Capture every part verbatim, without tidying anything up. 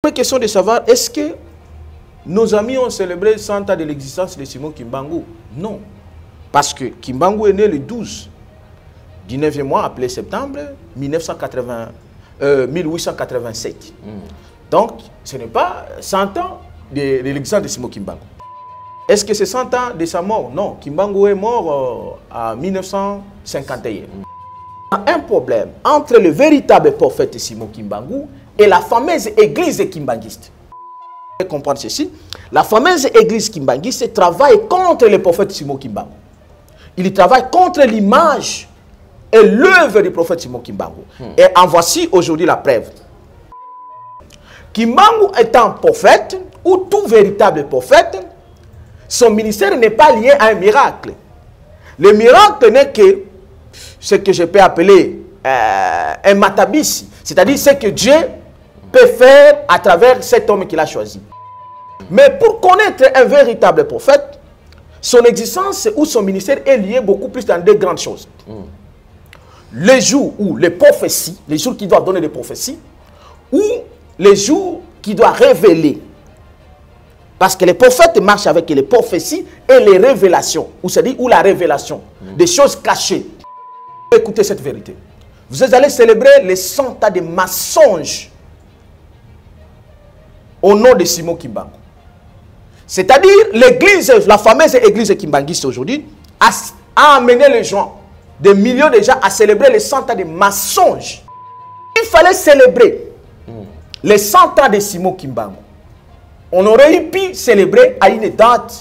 première question de savoir, est-ce que nos amis ont célébré cent ans de l'existence de Simon Kimbangu? Non. Parce que Kimbangu est né le douze du neuvième mois, appelé septembre mille neuf cent quatre-vingts, euh, mille huit cent quatre-vingt-sept. Mm. Donc, ce n'est pas cent ans de, de l'existence de Simon Kimbangu. Est-ce que c'est cent ans de sa mort? Non. Kimbangu est mort euh, en mille neuf cent cinquante et un. Mm. Il y a un problème entre le véritable prophète Simon Kimbangu et la fameuse église kimbanguiste. Vous devez comprendre ceci. La fameuse église kimbanguiste travaille contre le prophète Simon Kimbangu. Il travaille contre l'image et l'œuvre du prophète Simon Kimbangu. Hmm. Et en voici aujourd'hui la preuve. Kimbangu étant prophète, ou tout véritable prophète, son ministère n'est pas lié à un miracle. Le miracle n'est que ce que je peux appeler euh, un matabis, c'est-à-dire ce que Dieu peut faire à travers cet homme qu'il a choisi. Mais pour connaître un véritable prophète, son existence ou son ministère est lié beaucoup plus dans deux grandes choses. Mm. Les jours où les prophéties, les jours qui doivent donner des prophéties, ou les jours qui doivent révéler. Parce que les prophètes marchent avec les prophéties et les révélations, ou c'est-à-dire ou la révélation, mm. des choses cachées. Écoutez cette vérité. Vous allez célébrer les cent ans de mensonges au nom de Simon Kimbangu. C'est-à-dire l'église, la fameuse église kimbanguiste aujourd'hui, a, a amené les gens, des millions de gens, à célébrer les cent ans de mensonges. Il fallait célébrer mm. les cent ans de Simon Kimbangu. On aurait pu célébrer à une date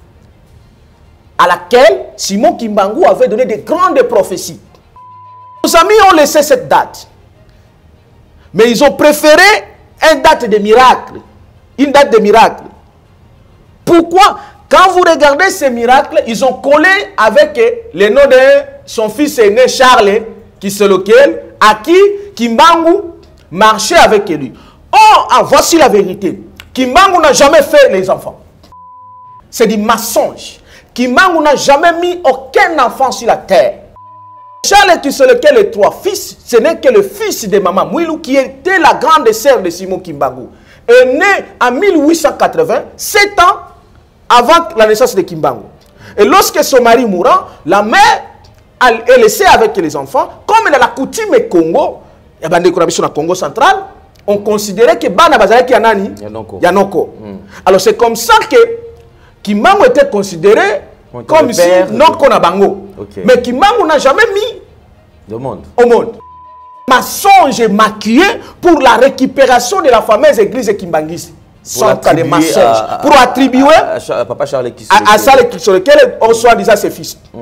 à laquelle Simon Kimbangu avait donné de grandes prophéties. Nos amis ont laissé cette date. Mais ils ont préféré une date de miracle. Une date de miracle. Pourquoi? Quand vous regardez ces miracles, ils ont collé avec le nom de son fils aîné Charles, qui c'est lequel, à qui Kimbangu marchait avec lui. Oh, ah, voici la vérité. Kimbangu n'a jamais fait les enfants. C'est du mensonge. Kimbangu n'a jamais mis aucun enfant sur la terre. Charles, qui c'est lequel les trois fils, ce n'est que le fils de Maman Mouilou, qui était la grande sœur de Simon Kimbangu, est né en mille huit cent quatre-vingts, sept ans avant la naissance de Kimbangu. Et lorsque son mari mourant, la mère est laissée avec les enfants. Comme elle a la coutume Congo, et ben le Congo central, on considérait que Bana Bazalaki Yanani Yanoko. Yanoko. Mm. Alors c'est comme ça que Kimbangu était considéré comme si non qu'on a bango. Okay. Mais Kimbangu n'a jamais mis au monde. Au monde. Mensonge maquillé pour la récupération de la fameuse église kimbanguiste. Sans cas de mensonge. À, à, pour attribuer à, à, à Papa Charles qui à, à Charles sur lequel on soit déjà ses fils. Mm.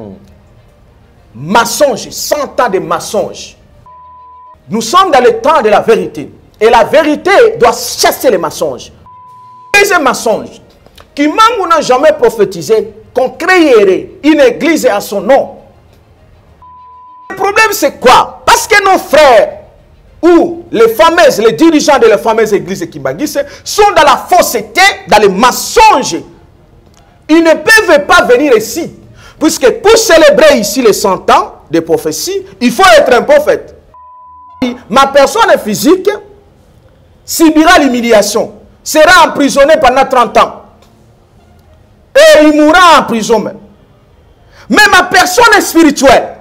Mensonge, cent ans de mensonges. Nous sommes dans le temps de la vérité. Et la vérité doit chasser les mensonges. Deuxième mensonge. Kimbangu n'a jamais prophétisé qu'on créerait une église à son nom. Le problème c'est quoi? Parce que nos frères ou les fameuses, les dirigeants de la fameuse église kimbanguiste sont dans la fausseté, dans les mensonges. Ils ne peuvent pas venir ici. Puisque pour célébrer ici les cent ans de prophétie, il faut être un prophète. Ma personne physique subira l'humiliation, sera emprisonné pendant trente ans. Et il mourra en prison même. Mais ma personne spirituelle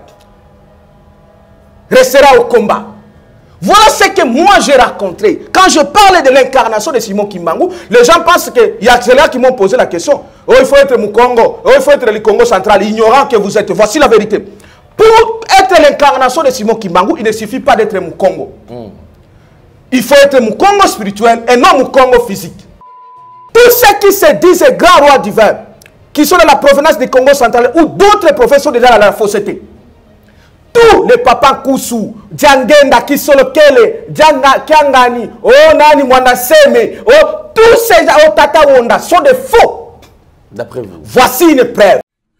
restera au combat. Voilà ce que moi j'ai rencontré. Quand je parle de l'incarnation de Simon Kimbangu, les gens pensent qu'il y a ceux-là qui m'ont posé la question. Oh, il faut être Mukongo. Oh, il faut être le Congo central. Ignorant que vous êtes. Voici la vérité. Pour être l'incarnation de Simon Kimbangu, il ne suffit pas d'être Mukongo. Mm. Il faut être Mukongo spirituel et non Mukongo physique. Tous ceux qui se disent grands rois divins, qui sont de la provenance du Congo central ou d'autres professeurs déjà dans la fausseté, tous les papas Koussou, Djangenda, Kisolokele, Djanga, Kiangani, Oh Nani, Mwanaseme, oh, tous ces oh, Tata Wonda sont des faux. D'après vous. Voici une preuve.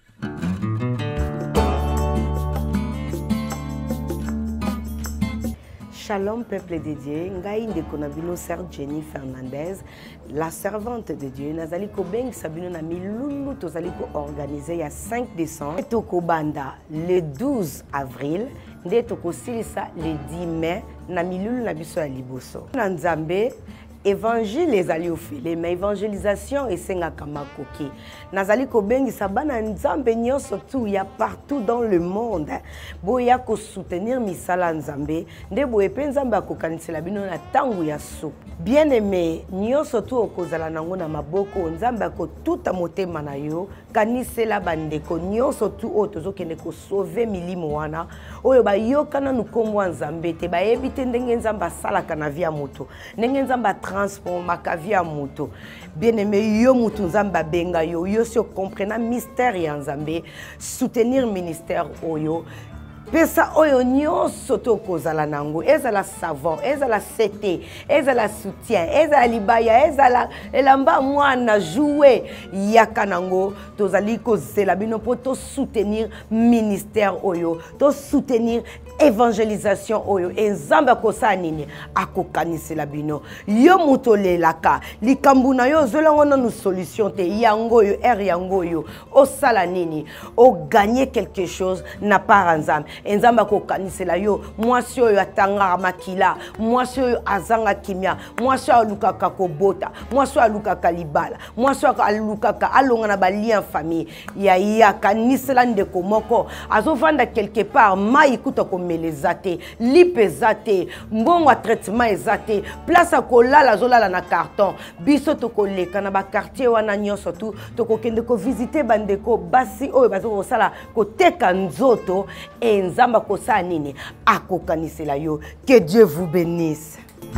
Shalom peuple de Dieu, ngai ndeko na bino sœur Jenny Fernandez, la servante de Dieu. Nazali ko beng sabino na milulu tozali ko organiser ya cinq décembre. Toko banda le douze avril, nde toko silisa le dix mai na milulu na biso ya liboso. Na Nzambe évangile ezali ofele mais évangélisation esengaka makoki nazali kobengisa bana nzambe nyonso tu ya partout dans le monde boya ko soutenir misala nzambe nde boye pe nzambe akokanisela bino na tangu ya suku bien aimé nyonso tu okozala nango na maboko nzambe akotuta motema na yo kanisela bandeko nyonso tu oyo tozokende kosauve milimo wana oyo bayokana nukombo nzambe te bayebi te ndenge nzambe asalaka na vie ya moto ndenge nzambe transformaka vie ya moto bien aimé yo mutu nzambe abenga yo yo si comprena mystère ya nzambe soutenir ministère oyo pesa oyo nyonso tokozala nango ezala savon ezala sete ezala soutien ezala libaya ezala elamba mwana jouer yaka nango tozali kozela bino po to soutenir ministère oyo to soutenir évangélisation oyo enzamba kosa nini akokanisela bino yo mutolelaka likambu na yo zolango na nous solution te yango yo er yango yo osala nini o gagner quelque chose na part nzambe enzamba kokanisela yo mwasi oyo atangaka makila mwasi oyo azanga kimia mwasi oyo alukaka kobota mwasi oyo alukaka libala mwasi oyo alukaka alonga na balien famille ya ya kanisela ndeko moko azovanda quelque part mai kuta komeleza te lipeza te mbongo a traitement eza te place akolala azolala na carton biso tokoleka na bakartier wana nyonso tu tokokende kovisite bandeko basi oyo bazokosala koteka nzoto enzamba kosa nini akokanisela yo. Que Dieu vous bénisse.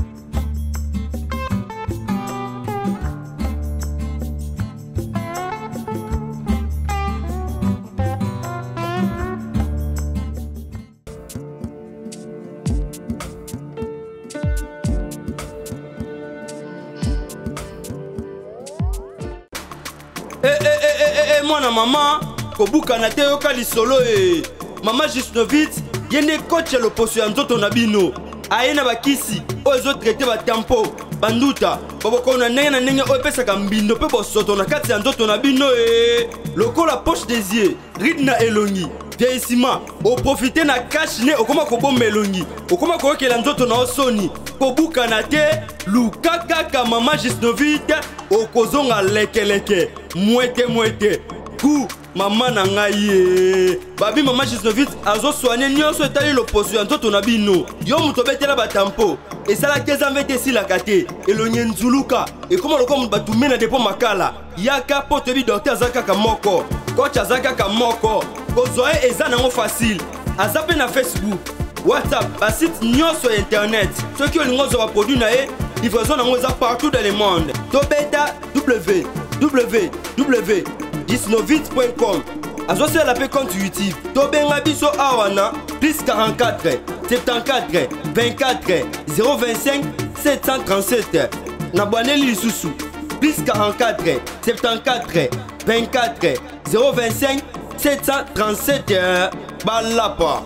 Eh eh eh eh eh mwana mama kobuka na te yoka lisolo eh mama Gisnovitz yene coach le poso ya nzoto na bino ayena bakisi ozo traiter ba tempo banduta boboko na ndenge na ndenge o pesaka mbindo pe bosoto na kati ya nzoto na bino eh lokola poche des yeux ridna elongi vieillissement o profiter na cash ne okoma ko bomba elongi okoma ko yokela nzoto na osoni kobuka na te lukaka ka mama Gisnovitz okozonga lekeleke mwete mwete ku mama na ngai babi mama Gisnovitz azo soigner nyonso etali loposo ya nzoto na bino yo muto betela batampo esala keza mvete silaka te elonye nzuluka ekoma loko mutu batume na depo makala yaka po toyebi docteur aza kaka moko coach aza kaka moko kozwa ye eza nango facile aza mpe na Facebook WhatsApp basite nyonso ya internet soki olingi ozwa baproduit na ye livraison nango eza partout dans le monde tobeta w w w gisnovitz point com azosala la pe compte YouTube tobenga biso awana plus quarante-quatre soixante-quatorze vingt-quatre zéro vingt-cinq sept cent trente-sept na bwaneli lisusu plus quarante-quatre soixante-quatorze vingt-quatre zéro vingt-cinq sept cent trente-sept balapa.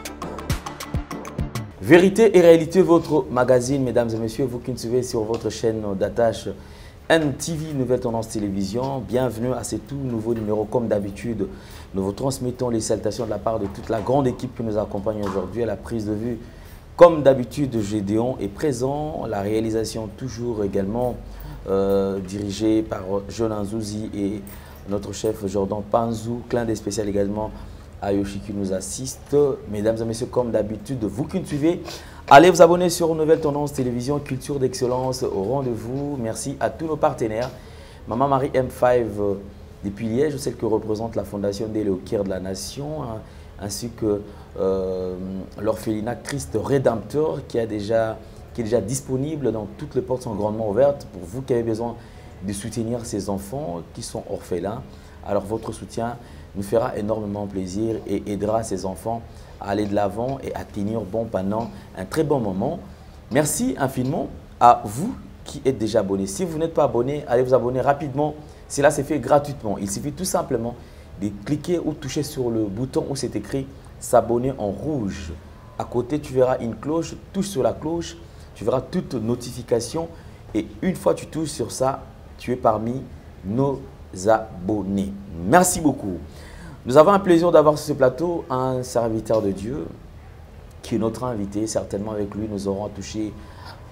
Vérité et réalité, votre magazine, mesdames et messieurs, vous qui nous suivez sur votre chaîne d'attache N T V, Nouvelle Tendance Télévision. Bienvenue à ce tout nouveau numéro. Comme d'habitude, nous vous transmettons les salutations de la part de toute la grande équipe qui nous accompagne aujourd'hui à la prise de vue. Comme d'habitude, Gédéon est présent. La réalisation toujours également euh, dirigée par Jonan Zouzi et notre chef Jordan Panzou. Clin d'œil spécial également à Yoshi qui nous assiste. Mesdames et messieurs, comme d'habitude, vous qui nous suivez, allez vous abonner sur Nouvelle Tendance Télévision, culture d'excellence au rendez-vous. Merci à tous nos partenaires. Maman Marie M cinq euh, depuis Liège, celle que représente la Fondation Délé au cœur de la Nation, hein, ainsi que euh, l'orphelinat Christ Rédempteur qui, a déjà, qui est déjà disponible. Donc toutes les portes sont grandement ouvertes pour vous qui avez besoin de soutenir ces enfants qui sont orphelins. Alors votre soutien nous fera énormément plaisir et aidera ces enfants à aller de l'avant et à tenir bon pendant un très bon moment. Merci infiniment à vous qui êtes déjà abonnés. Si vous n'êtes pas abonné, allez vous abonner rapidement. Cela se fait gratuitement. Il suffit tout simplement de cliquer ou toucher sur le bouton où c'est écrit s'abonner en rouge. À côté, tu verras une cloche. Touche sur la cloche, tu verras toutes notifications. Et une fois que tu touches sur ça, tu es parmi nos abonnés. Merci beaucoup. Nous avons un plaisir d'avoir sur ce plateau un serviteur de Dieu qui est notre invité. Certainement avec lui, nous aurons touché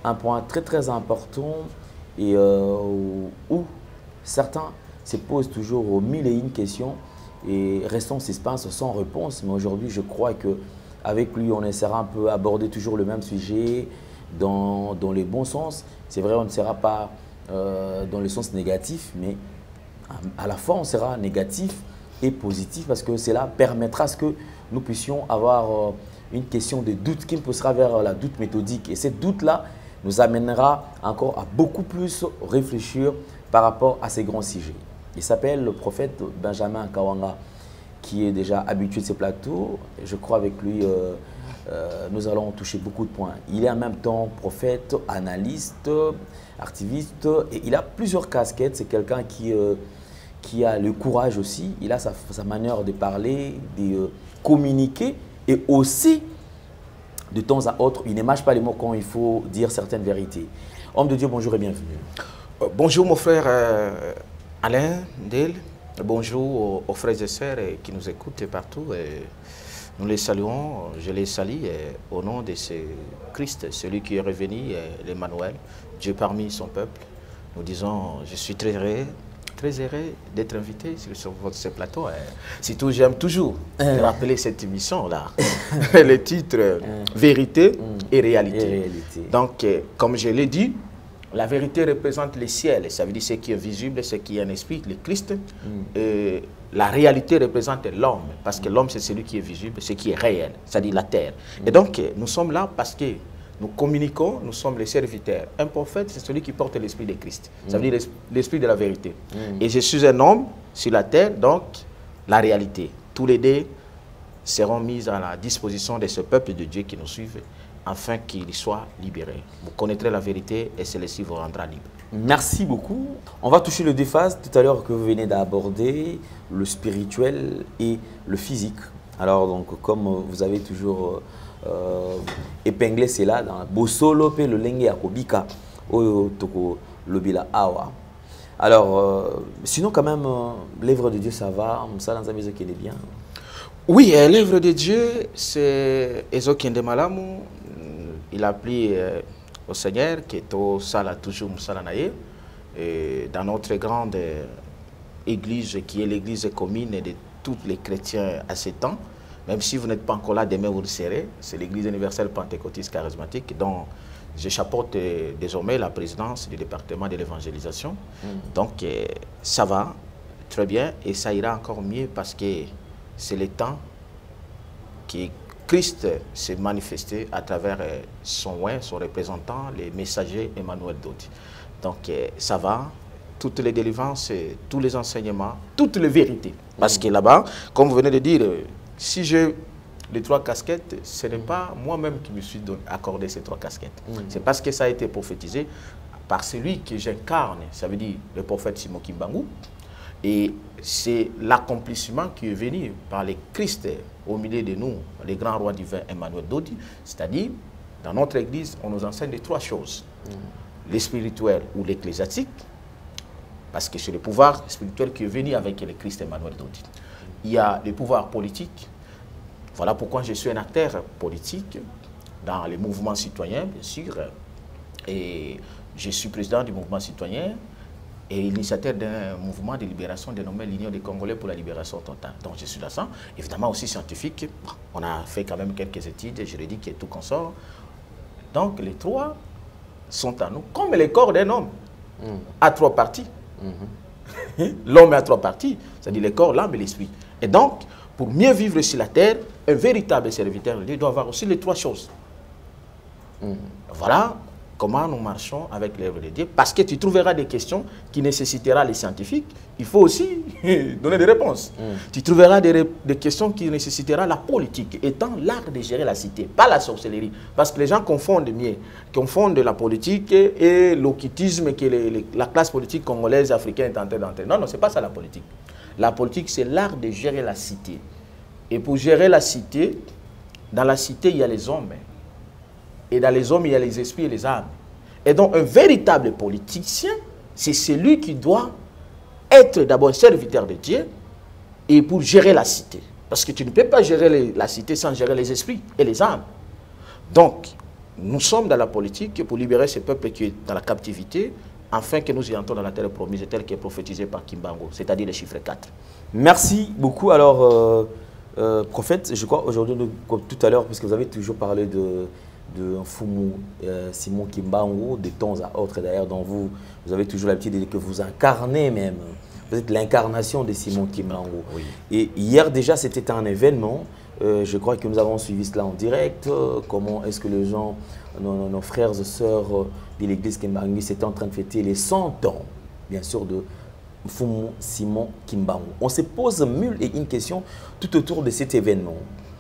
un point très très important et euh, où certains se posent toujours mille et une questions et restent en suspense sans réponse. Mais aujourd'hui, je crois qu'avec lui, on essaiera un peu aborder toujours le même sujet dans, dans les bons sens. C'est vrai, on ne sera pas euh, dans le sens négatif, mais à, à la fois, on sera négatif et positif parce que cela permettra à ce que nous puissions avoir euh, une question de doute qui me poussera vers la doute méthodique. Et cette doute-là nous amènera encore à beaucoup plus réfléchir par rapport à ces grands sujets. Il s'appelle le prophète Benjamin Kawanga, qui est déjà habitué de ces plateaux. Et je crois avec lui, euh, euh, nous allons toucher beaucoup de points. Il est en même temps prophète, analyste, activiste, et il a plusieurs casquettes. C'est quelqu'un qui, euh, qui a le courage aussi. Il a sa, sa manière de parler, de euh, communiquer, et aussi, de temps à autre, il n'émâche pas les mots quand il faut dire certaines vérités. Homme de Dieu, bonjour et bienvenue. Euh, bonjour mon frère euh, Alain Del. Bonjour aux, aux frères et sœurs qui nous écoutent partout. Et nous les saluons, je les salue et au nom de ce Christ, celui qui est revenu, l'Emmanuel, Dieu parmi son peuple. Nous disons, je suis très heureux, très heureux d'être invité sur votre ce plateau. Surtout, j'aime toujours euh. rappeler cette émission-là, le titre euh. Vérité mmh. et, réalité. et réalité. Donc, euh, comme je l'ai dit, la vérité représente le ciel, ça veut dire ce qui est visible, ce qui est un esprit, le Christ. Mm. Et la réalité représente l'homme, parce que l'homme c'est celui qui est visible, ce qui est réel, c'est-à-dire la terre. Mm. Et donc nous sommes là parce que nous communiquons, nous sommes les serviteurs. Un prophète c'est celui qui porte l'esprit de Christ, ça veut dire l'esprit de la vérité. Mm. Et je suis un homme sur la terre, donc la réalité. Tous les deux seront mis à la disposition de ce peuple de Dieu qui nous suit, afin qu'il soit libéré. Vous connaîtrez la vérité et celle-ci vous rendra libre. Merci beaucoup. On va toucher les deux phases tout à l'heure que vous venez d'aborder, le spirituel et le physique. Alors, donc, comme vous avez toujours euh, épinglé cela dans Bosolo pe le lenge akobika oyo toko lobila awa. Alors, euh, sinon quand même, euh, l'œuvre de Dieu ça va, ça dans sa maison qui est bien. Oui, euh, l'œuvre de Dieu, c'est Ezokende Malamu. Il a pris euh, au Seigneur qui est au Sala, toujours Moussala-Naye, dans notre grande euh, église qui est l'église commune de tous les chrétiens à ce temps. Même si vous n'êtes pas encore là, demain vous le serez. C'est l'église universelle pentecôtiste charismatique dont je chapeaute euh, désormais la présidence du département de l'évangélisation. Mm. Donc euh, ça va très bien et ça ira encore mieux parce que c'est le temps qui Christ s'est manifesté à travers son oint, son représentant, les messagers Emmanuel Dodi. Donc ça va, toutes les délivrances, tous les enseignements, toutes les vérités. Parce que là-bas, comme vous venez de dire, si j'ai les trois casquettes, ce n'est pas moi-même qui me suis accordé ces trois casquettes. Mm. C'est parce que ça a été prophétisé par celui que j'incarne, ça veut dire le prophète Simon Kimbangu. Et c'est l'accomplissement qui est venu par le Christ au milieu de nous, les grands rois divins Emmanuel Dodi. C'est-à-dire, dans notre église, on nous enseigne les trois choses. Mm. Le spirituel ou l'ecclésiastique, parce que c'est le pouvoir spirituel qui est venu avec le Christ Emmanuel Dodi. Il y a le pouvoir politique. Voilà pourquoi je suis un acteur politique dans les mouvements citoyens, bien sûr. Et je suis président du mouvement citoyen et initiateur d'un mouvement de libération dénommé l'Union des Congolais pour la libération totale. Donc je suis là-dedans. Évidemment aussi scientifique. On a fait quand même quelques études juridiques et tout consort. Donc les trois sont à nous, comme les corps d'un homme, mmh. à trois parties. Mmh. L'homme est à trois parties, c'est-à-dire le corps, l'âme et l'esprit. Et donc, pour mieux vivre sur la terre, un véritable serviteur de Dieu doit avoir aussi les trois choses. Mmh. Voilà comment nous marchons avec l'œuvre de Dieu. Parce que tu trouveras des questions qui nécessiteront les scientifiques. Il faut aussi donner des réponses. Mm. Tu trouveras des, des questions qui nécessiteront la politique, étant l'art de gérer la cité, pas la sorcellerie. Parce que les gens confondent mieux, confondent la politique et l'occultisme que les, les, la classe politique congolaise, africaine est en train d'entrer. Non, non, ce n'est pas ça la politique. La politique, c'est l'art de gérer la cité. Et pour gérer la cité, dans la cité, il y a les hommes. Et dans les hommes, il y a les esprits et les âmes. Et donc, un véritable politicien, c'est celui qui doit être d'abord un serviteur de Dieu et pour gérer la cité. Parce que tu ne peux pas gérer les, la cité sans gérer les esprits et les âmes. Donc, nous sommes dans la politique pour libérer ce peuple qui est dans la captivité, afin que nous y entrons dans la terre promise, telle qui est prophétisée par Kimbangu, c'est-à-dire le chiffre quatre. Merci beaucoup. Alors, euh, euh, prophète, je crois aujourd'hui, comme tout à l'heure, puisque vous avez toujours parlé de, de Mfumu euh, Simon Kimbangu, de temps à autre d'ailleurs, dont vous, vous avez toujours l'habitude de dire que vous incarnez même. Vous êtes l'incarnation de Simon Kimbangu. Oui. Et hier déjà, c'était un événement. Euh, je crois que nous avons suivi cela en direct. Euh, comment est-ce que les gens, nos, nos, nos frères et sœurs euh, de l'église Kimbangu étaient en train de fêter les cent ans, bien sûr, de Mfumu Simon Kimbangu. On se pose mille et une questions tout autour de cet événement.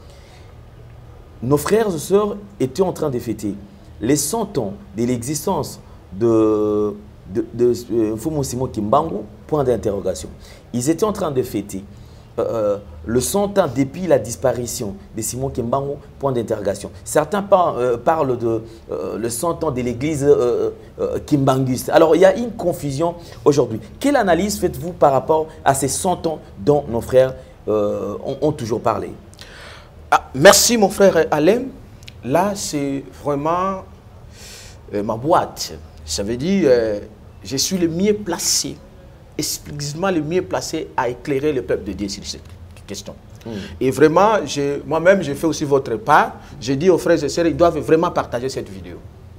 Nos frères et sœurs étaient en train de fêter les cent ans de l'existence de, de, de, de Mfumu Simon Kimbangu, point d'interrogation. Ils étaient en train de fêter Euh, le cent ans depuis la disparition de Simon Kimbangu, point d'interrogation. Certains par, euh, parlent de euh, le cent ans de l'église euh, euh, kimbanguiste. Alors, il y a une confusion aujourd'hui. Quelle analyse faites-vous par rapport à ces cent ans dont nos frères euh, ont, ont toujours parlé? Ah, merci, mon frère Alain. Là, c'est vraiment euh, ma boîte. Ça veut dire euh, je suis le mieux placé, explicitement le mieux placé à éclairer le peuple de Dieu sur cette question. Mm. Et vraiment, moi-même, j'ai fait aussi votre part. J'ai dit aux frères et sœurs, ils doivent vraiment partager cette vidéo.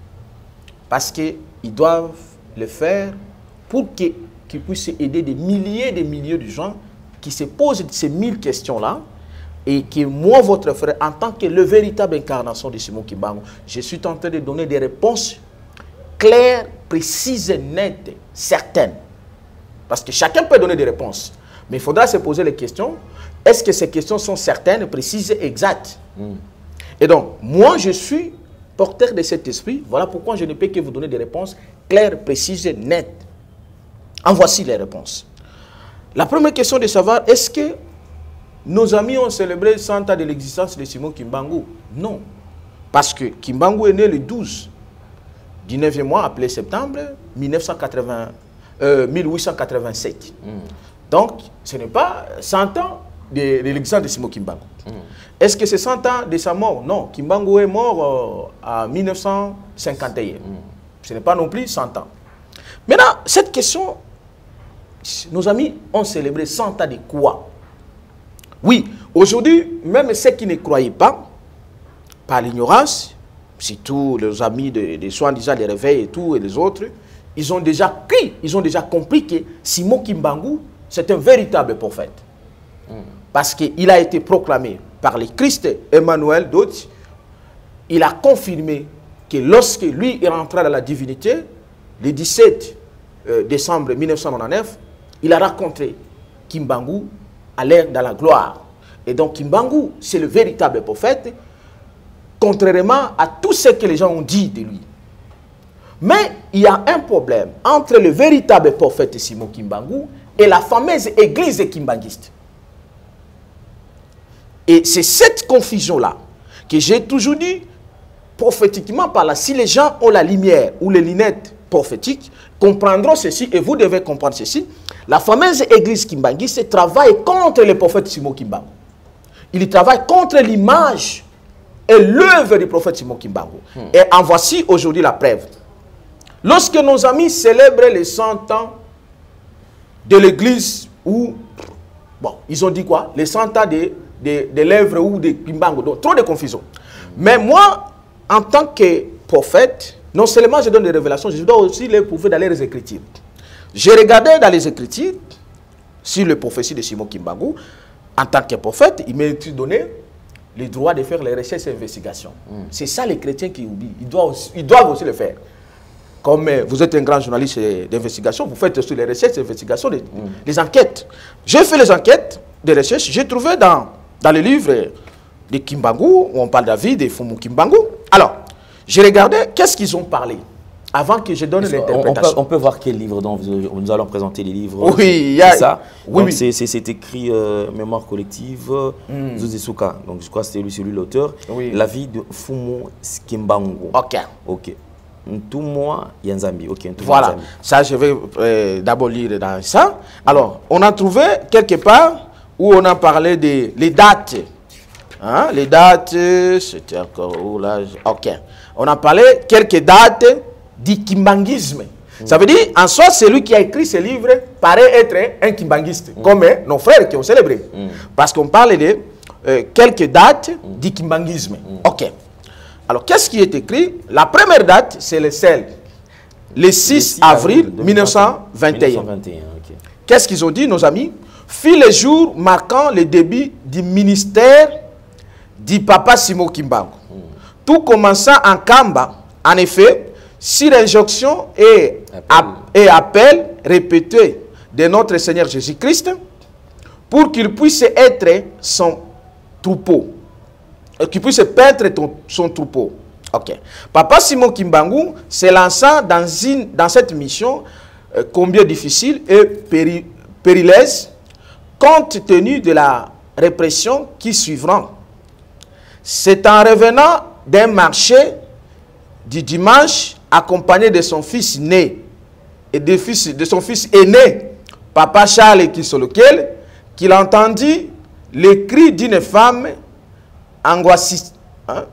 Parce qu'ils doivent le faire pour qu'ils qu'ils puissent aider des milliers et des milliers de gens qui se posent ces mille questions-là. Et que moi, votre frère, en tant que le véritable incarnation de Simon Kimbangu, je suis tenté de donner des réponses claires, précises, nettes, certaines. Parce que chacun peut donner des réponses. Mais il faudra se poser les questions. Est-ce que ces questions sont certaines, précises, exactes? mm. Et donc, moi, je suis porteur de cet esprit. Voilà pourquoi je ne peux que vous donner des réponses claires, précises, nettes. En voici les réponses. La première question de savoir, est-ce que nos amis ont célébré cent ans de l'existence de Simon Kimbangu? Non. Parce que Kimbangu est né le douze du neuvième mois, appelé septembre mille neuf cent quatre-vingts. Euh, mille huit cent quatre-vingt-sept. Mm. Donc, ce n'est pas cent ans de, de l'existence de Simon Kimbangu. Mm. Est-ce que c'est cent ans de sa mort? Non, Kimbangu est mort euh, en mille neuf cent cinquante et un. Mm. Ce n'est pas non plus cent ans. Maintenant, cette question, nos amis ont célébré cent ans de quoi? Oui, aujourd'hui, même ceux qui ne croyaient pas, par l'ignorance, surtout les amis de, de soi-disant les réveils et tout, et les autres, ils ont déjà pris, ils ont déjà compris que Simon Kimbangu, c'est un véritable prophète. Mm. Parce qu'il a été proclamé par le Christ Emmanuel, d'autres. Il a confirmé que lorsque lui est rentré dans la divinité, le dix-sept décembre mille neuf cent quatre-vingt-dix-neuf, il a rencontré Kimbangu à l'ère dans la gloire. Et donc Kimbangu, c'est le véritable prophète, contrairement à tout ce que les gens ont dit de lui. Mais il y a un problème entre le véritable prophète Simon Kimbangu et la fameuse église kimbanguiste. Et c'est cette confusion-là que j'ai toujours dit, prophétiquement par là, si les gens ont la lumière ou les lunettes prophétiques, comprendront ceci, et vous devez comprendre ceci. La fameuse église kimbanguiste travaille contre le prophète Simon Kimbangu. Il travaille contre l'image et l'œuvre du prophète Simon Kimbangu. Hmm. Et en voici aujourd'hui la preuve. Lorsque nos amis célèbrent les cent ans de l'église, où, bon, ils ont dit quoi? Les cent ans de, de, de l'œuvre ou de Kimbangu. Donc, trop de confusion. Mais moi, en tant que prophète, non seulement je donne des révélations, je dois aussi les prouver dans les Écritures. J'ai regardé dans les Écritures, sur le prophétie de Simon Kimbangu, en tant que prophète, il m'a donné le droit de faire les recherches et investigations. Mm. C'est ça les chrétiens qui oublient. Ils doivent aussi, ils doivent aussi le faire. Comme euh, vous êtes un grand journaliste d'investigation, vous faites aussi les recherches, les investigations, les, mm. les enquêtes. J'ai fait les enquêtes, des recherches. J'ai trouvé dans, dans le livre de Kimbangu, où on parle de la vie de Mfumu Kimbangu. Alors, j'ai regardé, qu'est-ce qu'ils ont parlé avant que je donne l'interprétation. On, on peut voir quel livre, dont nous allons présenter les livres. Oui, il y a ça. Oui, oui. C'est écrit euh, Mémoire collective, mm. Zuzisuka. Donc je crois que c'est lui, celui l'auteur. Oui. La vie de Mfumu Kimbangu. Ok. Ok. Ntumwa Yanzambi. Ok. Voilà. Yanzambi. Ça, je vais euh, d'abord lire dans ça. Alors, on a trouvé quelque part où on a parlé des les dates. Hein? Les dates, c'était encore où là? Ok. On a parlé quelques dates du kimbanguisme. Mm. Ça veut dire, en soi, celui qui a écrit ce livre paraît être un kimbanguiste, mm. comme nos frères qui ont célébré. Mm. Parce qu'on parle de euh, quelques dates mm. du kimbanguisme. Mm. Ok. Alors, qu'est-ce qui est écrit? La première date, c'est le sel. Le six avril mille neuf cent vingt et un. Okay. Qu'est-ce qu'ils ont dit, nos amis? Fut le jour marquant le début du ministère du papa Simon Kimbangu. Mm. Tout commença en Kamba. En effet, sur l'injonction et appel. et appel répété de notre Seigneur Jésus-Christ pour qu'il puisse être son troupeau. Qu'il puisse paître son troupeau. Ok. Papa Simon Kimbangu se lança dans, une, dans cette mission euh, combien difficile et péri, périleuse compte tenu de la répression qui suivra. C'est en revenant d'un marché du dimanche accompagné de son fils né et de, fils, de son fils aîné, Papa Charles Kisolokel, qu'il entendit les cris d'une femme angoissante, hein,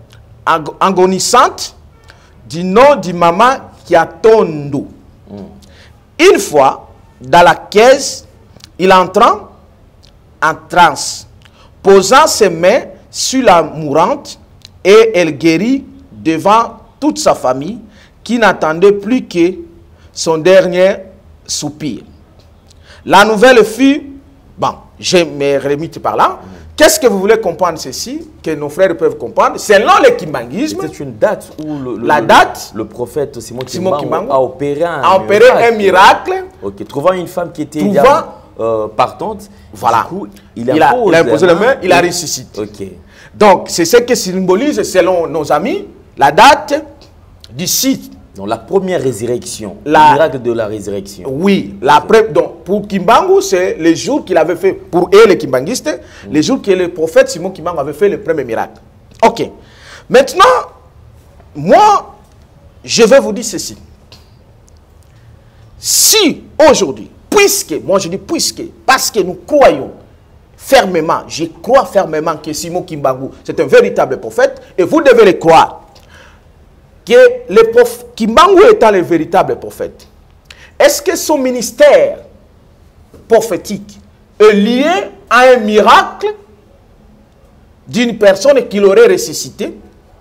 agonisante du nom de maman Kiatondo. Mm. Une fois dans la caisse, il entra en transe, posant ses mains sur la mourante et elle guérit devant toute sa famille qui n'attendait plus que son dernier soupir. La nouvelle fut, bon, je me remis par là. Mm. Qu'est-ce que vous voulez comprendre ceci, que nos frères peuvent comprendre? Selon le kimbanguisme, c'est une date où le, le, la date, le prophète Simon Kimbangu, Kimbangu a opéré un, a opéré miracle. un miracle. Ok, trouvant une femme qui était trouvant, euh, partante, voilà. Du coup, il, il, a, il a imposé les mains, il a et... ressuscité. Okay. Donc, c'est ce que symbolise, selon nos amis, la date du site. Donc, la première résurrection, la, le miracle de la résurrection. Oui, la okay. Donc, pour Kimbangu, c'est le jour qu'il avait fait, pour eux les kimbanguistes, mm. le jour que le prophète Simon Kimbangu avait fait le premier miracle. Ok. Maintenant, moi, je vais vous dire ceci. Si aujourd'hui, puisque, moi je dis puisque, parce que nous croyons fermement, je crois fermement que Simon Kimbangu, c'est un véritable prophète, et vous devez le croire, que le prophète, Kimbangu étant le véritable prophète, est-ce que son ministère prophétique est lié à un miracle d'une personne qui l'aurait ressuscité?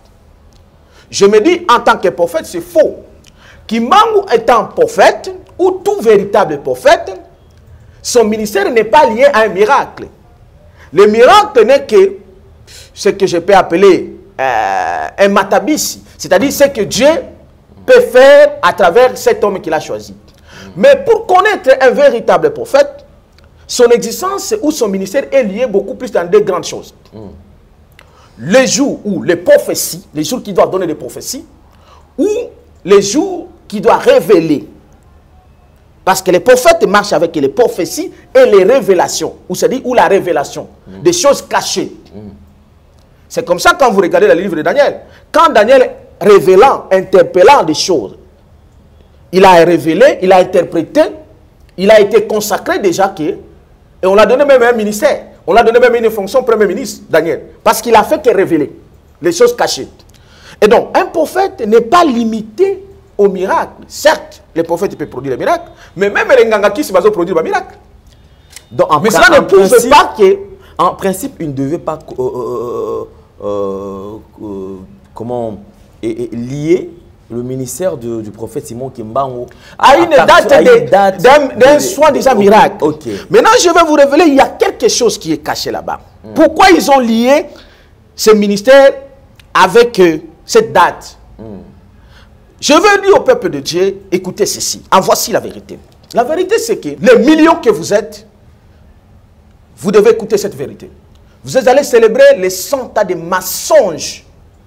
Je me dis, en tant que prophète, c'est faux. Kimbangu étant prophète, ou tout véritable prophète, son ministère n'est pas lié à un miracle. Le miracle n'est que ce que je peux appeler euh, un matabisi, c'est-à-dire ce que Dieu peut faire à travers cet homme qu'il a choisi. Mais pour connaître un véritable prophète, son existence ou son ministère est lié beaucoup plus dans deux grandes choses. Mm. Les jours où les prophéties, les jours qui doivent donner des prophéties, ou les jours qui doivent révéler. Parce que les prophètes marchent avec les prophéties et les révélations, ou c'est-à-dire ou la révélation, mm. des choses cachées. Mm. C'est comme ça quand vous regardez le livre de Daniel. Quand Daniel, révélant, interpellant des choses, il a révélé, il a interprété, il a été consacré déjà, que, et on l'a donné même un ministère. On l'a donné même une fonction Premier ministre, Daniel. Parce qu'il a fait que révéler les choses cachées. Et donc, un prophète n'est pas limité au miracle. Certes, les prophètes peuvent produire des miracles, mais même les ngangakis peuvent produire des miracles. Donc, en mais cela ne prouve pas que... En principe, il ne devait pas... Euh, euh, euh, euh, comment... Et, et, lier le ministère de, du prophète Simon Kimbangu à, à une date d'un soi-disant miracle. Okay. Maintenant, je vais vous révéler, il y a quelque chose qui est caché là-bas. Mm. Pourquoi ils ont lié ce ministère avec euh, cette date? Mm. Je veux dire au peuple de Dieu, écoutez ceci. En voici la vérité. La vérité, c'est que les millions que vous êtes, vous devez écouter cette vérité. Vous allez célébrer les cent ans de mensonges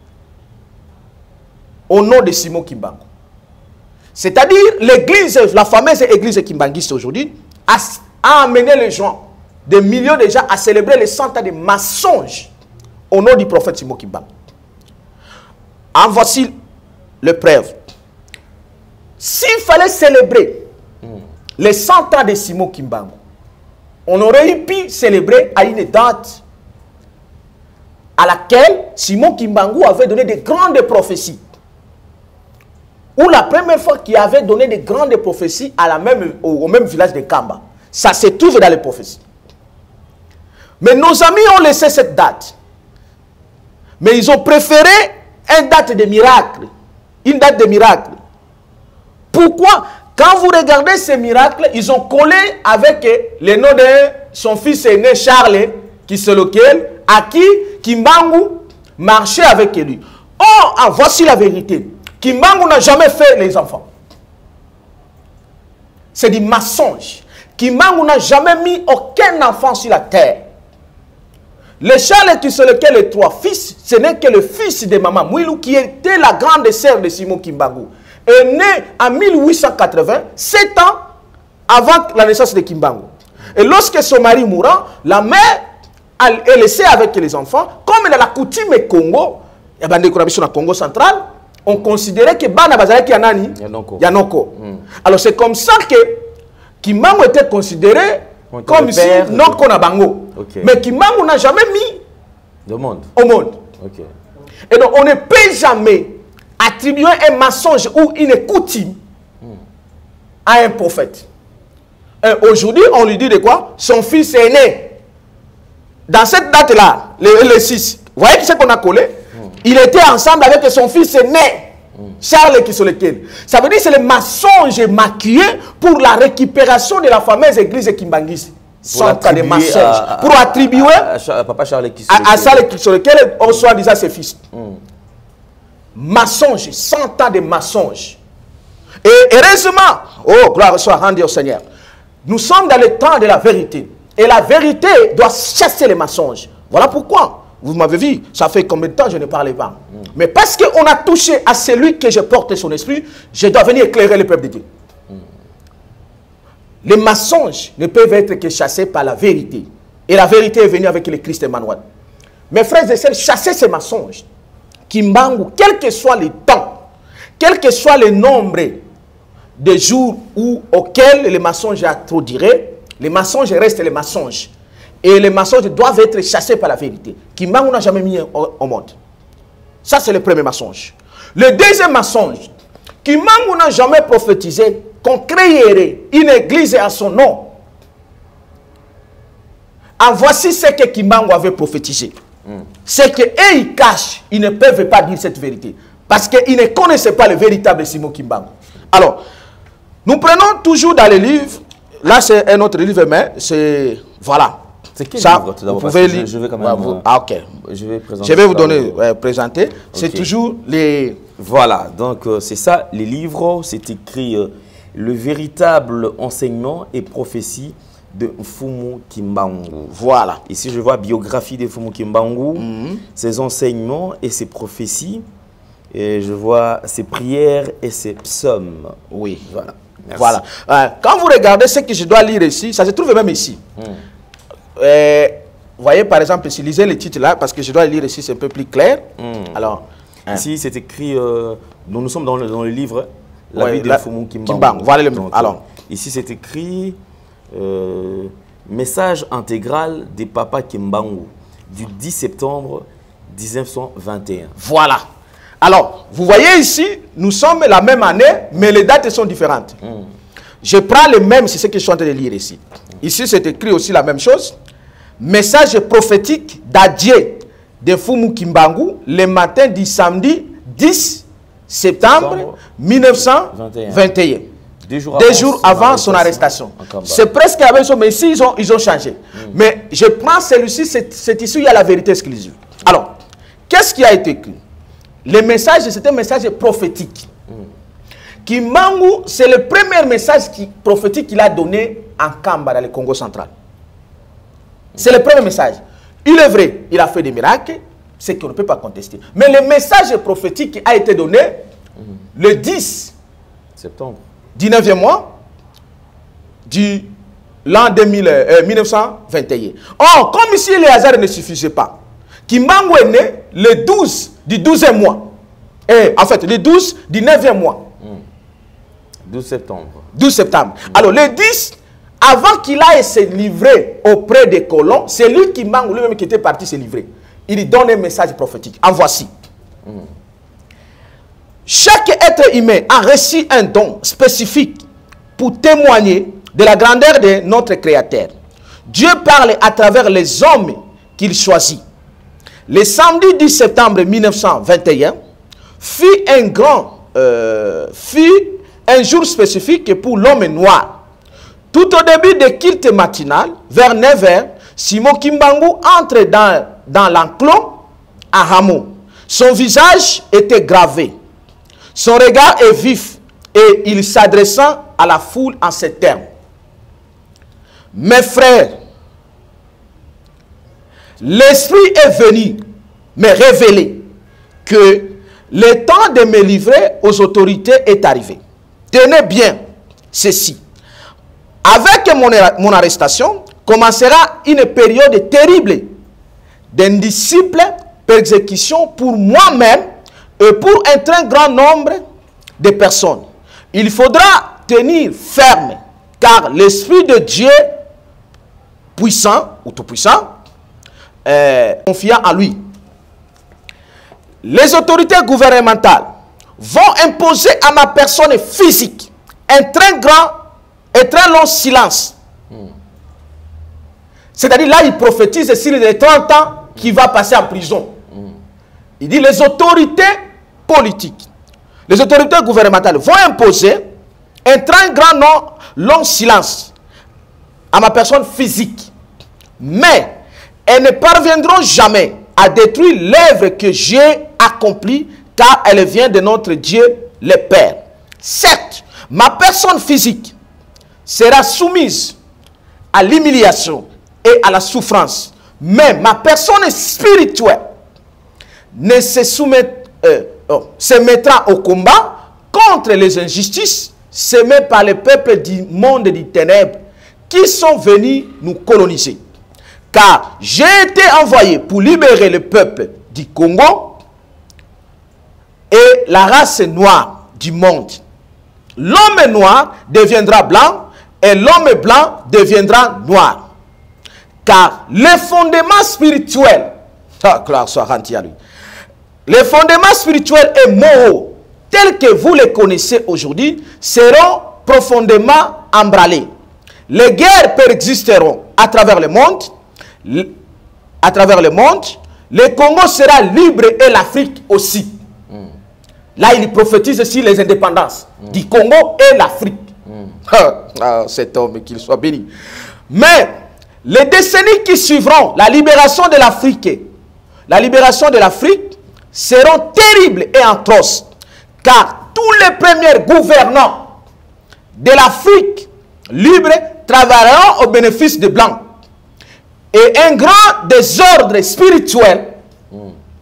au nom de Simon Kimbangu. C'est-à-dire, l'église, la fameuse église kimbanguiste aujourd'hui, a, a amené les gens, des millions de gens, à célébrer les cent ans de mensonges au nom du prophète Simon Kimbangu. En voici le preuve. S'il fallait célébrer mm. les cent ans de Simon Kimbangu, on aurait pu célébrer à une date à laquelle Simon Kimbangu avait donné de grandes prophéties. ou la première fois qu'il avait donné de grandes prophéties à la même, au, au même village de Kamba. Ça se trouve dans les prophéties. Mais nos amis ont laissé cette date. Mais ils ont préféré une date de miracle. Une date de miracle. Pourquoi? Quand vous regardez ces miracles, ils ont collé avec le nom de son fils aîné Charles, qui c'est lequel, à qui Kimbangu marchait avec lui. Oh, ah, voici la vérité. Kimbangu n'a jamais fait les enfants. C'est du mensonge. Kimbangu n'a jamais mis aucun enfant sur la terre. Le Charles qui c'est lequel les trois fils, ce n'est que le fils de Maman Mouilou qui était la grande sœur de Simon Kimbangu. Est né en mille huit cent quatre-vingts, sept ans avant la naissance de Kimbangu. Et lorsque son mari mourant, la mère est laissée avec les enfants. Comme elle a la coutume Congo, et ben dans Congo central, on considérait que Bana Bazalaki Yanani Yanoko. Yanoko. Mm. Alors c'est comme ça que Kimbangu était considéré on comme si non qu'on a bango. Okay. Mais Kimbangu n'a jamais mis au monde. Au monde. Okay. Et donc on ne peut jamais attribuer un mensonge ou une coutume mm. à un prophète. Aujourd'hui, on lui dit de quoi? Son fils est né. Dans cette date-là, le, le six, vous voyez qui c'est qu'on a collé? Mm. Il était ensemble avec son fils né. Mm. Charles qui sont lequel. Ça veut dire que c'est le mensonge maquillé pour la récupération de la fameuse église Kimbangisi. Sans cas de mensonge. À, pour attribuer à, à, à Papa Charles qui à, à Charles qui sur lequel on soit déjà ses fils. Mm. Mensonge, cent ans de mensonge. Et heureusement, oh gloire soit rendue au Seigneur, nous sommes dans le temps de la vérité. Et la vérité doit chasser les mensonges. Voilà pourquoi, vous m'avez vu, ça fait combien de temps je ne parlais pas. Mm. Mais parce qu'on a touché à celui que je porte son esprit, je dois venir éclairer le peuple de Dieu. Mm. Les mensonges ne peuvent être que chassés par la vérité. Et la vérité est venue avec le Christ Emmanuel. Mes frères et sœurs, chassez ces mensonges. Kimbangu, quel que soit le temps, quel que soit le nombre de jours où, auxquels les mensonges a trop duré, les mensonges restent les mensonges. Et les mensonges doivent être chassés par la vérité. Kimbangu n'a jamais mis au, au monde. Ça, c'est le premier mensonge. Le deuxième mensonge, Kimbangu n'a jamais prophétisé qu'on créerait une église à son nom. En voici ce que Kimbangu avait prophétisé. Mm. C'est qu'eux, ils cachent, ils ne peuvent pas dire cette vérité. Parce qu'ils ne connaissaient pas le véritable Simon Kimbangu. Alors, nous prenons toujours dans les livres, là c'est un autre livre, mais c'est, voilà. C'est quel ça, livre tout d'abord? Vous pouvez lire. Je, je vais quand même... Ouais, vous, ah, ok. Je vais, présenter je vais vous donner, le... ouais, présenter. Okay. C'est toujours les... Voilà, donc euh, c'est ça, les livres, c'est écrit euh, le véritable enseignement et prophétie de Mfumu Kimbangu. Voilà. Ici, je vois biographie de Mfumu Kimbangu, mm-hmm. ses enseignements et ses prophéties. Et je vois ses prières et ses psaumes. Oui. Voilà. Merci. Voilà. Euh, quand vous regardez ce que je dois lire ici, ça se trouve même ici. Mm. Euh, vous voyez, par exemple, si lisez le titre là, parce que je dois lire ici, c'est un peu plus clair. Mm. Alors, hein. Ici, c'est écrit, euh, nous, nous sommes dans le, dans le livre La ouais, vie de la, Mfumu Kimbangu. Kimbangu. Voilà le Donc, alors. Ici, c'est écrit euh, message intégral des papas Kimbangu du dix septembre mille neuf cent vingt et un. Voilà. Alors, vous voyez ici, nous sommes la même année, mais les dates sont différentes. Mm. Je prends les mêmes, c'est ce que je suis en train de lire ici. Mm. Ici, c'est écrit aussi la même chose. Message prophétique d'adieu de Mfumu Kimbangu le matin du samedi dix septembre mille neuf cent vingt et un. Deux jours Deux avant, jours son avant son arrestation. C'est presque la même chose, mais ici, ils ont, ils ont changé. Mm. Mais je prends celui-ci, c'est ici, il y a la vérité exclusive. Alors, qu'est-ce qui a été écrit? Le message, c'est un message prophétique. Mm. Kimbangu, c'est le premier message qui, prophétique qu'il a donné en Kamba, dans le Congo central. Mm. C'est le premier message. Il est vrai, il a fait des miracles, c'est qu'on ne peut pas contester. Mais le message prophétique qui a été donné mm. le dix septembre, dix-neuvième mois du l'an mille neuf cent vingt et un. Or, comme ici les hasards ne suffisaient pas, Kimbangu est né le douze du douzième mois. Et, en fait, le douze du neuvième mois. Mm. douze septembre. douze septembre. Mm. Alors, le dix, avant qu'il aille se livrer auprès des colons, c'est lui Kimbangu lui-même qui était parti se livrer. Il donne un message prophétique. En voici. Mm. Chaque être humain a reçu un don spécifique pour témoigner de la grandeur de notre Créateur. Dieu parle à travers les hommes qu'il choisit. Le samedi dix septembre mille neuf cent vingt et un fut un grand, euh, fut un jour spécifique pour l'homme noir. Tout au début de culte matinal, vers neuf heures, Simon Kimbangu entre dans, dans l'enclos à Hamo. Son visage était gravé. Son regard est vif et il s'adressant à la foule en ces termes. Mes frères, l'Esprit est venu me révéler que le temps de me livrer aux autorités est arrivé. Tenez bien ceci. Avec mon, mon arrestation, commencera une période terrible d'indisciple persécution pour moi-même et pour un très grand nombre de personnes. Il faudra tenir ferme, car l'Esprit de Dieu puissant, ou tout-puissant, euh, confiant en lui. Les autorités gouvernementales vont imposer à ma personne physique un très grand et très long silence. Mm. C'est-à-dire là, il prophétise sur les trente ans qu'il va passer en prison. Mm. Il dit les autorités politiques, les autorités gouvernementales vont imposer un très grand long, long silence à ma personne physique. Mais elles ne parviendront jamais à détruire l'œuvre que j'ai accomplie, car elle vient de notre Dieu le Père. Certes, ma personne physique sera soumise à l'humiliation et à la souffrance, mais ma personne spirituelle ne se, soumet, euh, oh, se mettra au combat contre les injustices semées par les peuples du monde des ténèbres qui sont venus nous coloniser. Car j'ai été envoyé pour libérer le peuple du Congo et la race noire du monde. L'homme noir deviendra blanc et l'homme blanc deviendra noir. Car le fondement spirituel, ah, gloire soit rendue à lui, les fondements spirituels et moraux, tels que vous les connaissez aujourd'hui, seront profondément emballés. Les guerres persisteront à travers le monde, à travers le monde, le Congo sera libre et l'Afrique aussi. Mm. Là, il prophétise aussi les indépendances mm. du Congo et l'Afrique. Mm. Ah, cet homme, qu'il soit béni. Mais les décennies qui suivront la libération de l'Afrique, la libération de l'Afrique seront terribles et atroces, car tous les premiers gouvernants de l'Afrique libre travailleront au bénéfice des Blancs. Et un grand désordre spirituel, mm.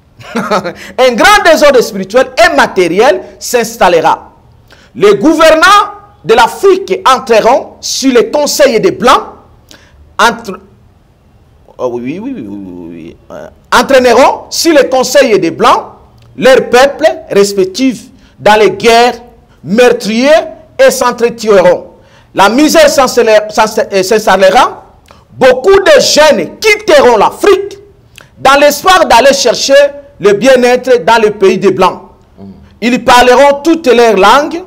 un grand désordre spirituel et matériel s'installera. Les gouvernants de l'Afrique entreront sur les conseils des Blancs, entre, oh oui, oui, oui, oui, oui, euh, entraîneront sur les conseils des Blancs leurs peuples respectifs dans les guerres meurtrières et s'entretueront. La misère s'installera. Beaucoup de jeunes quitteront l'Afrique dans l'espoir d'aller chercher le bien-être dans le pays des Blancs. Ils parleront toutes leurs langues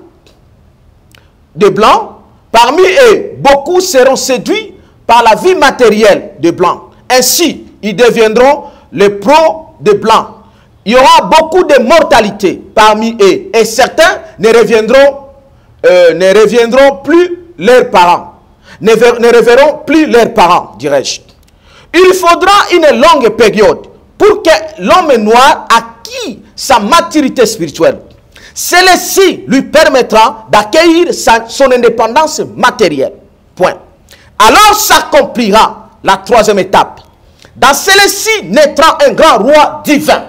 des Blancs. Parmi eux, beaucoup seront séduits par la vie matérielle des Blancs. Ainsi, ils deviendront les pros des Blancs. Il y aura beaucoup de mortalité parmi eux et certains ne reviendront, euh, ne reviendront plus leurs parents. Ne, ne reverront plus leurs parents, dirais-je. Il faudra une longue période pour que l'homme noir acquise sa maturité spirituelle. Celle-ci lui permettra d'accueillir son indépendance matérielle. Point. Alors s'accomplira la troisième étape. Dans celle-ci naîtra un grand roi divin.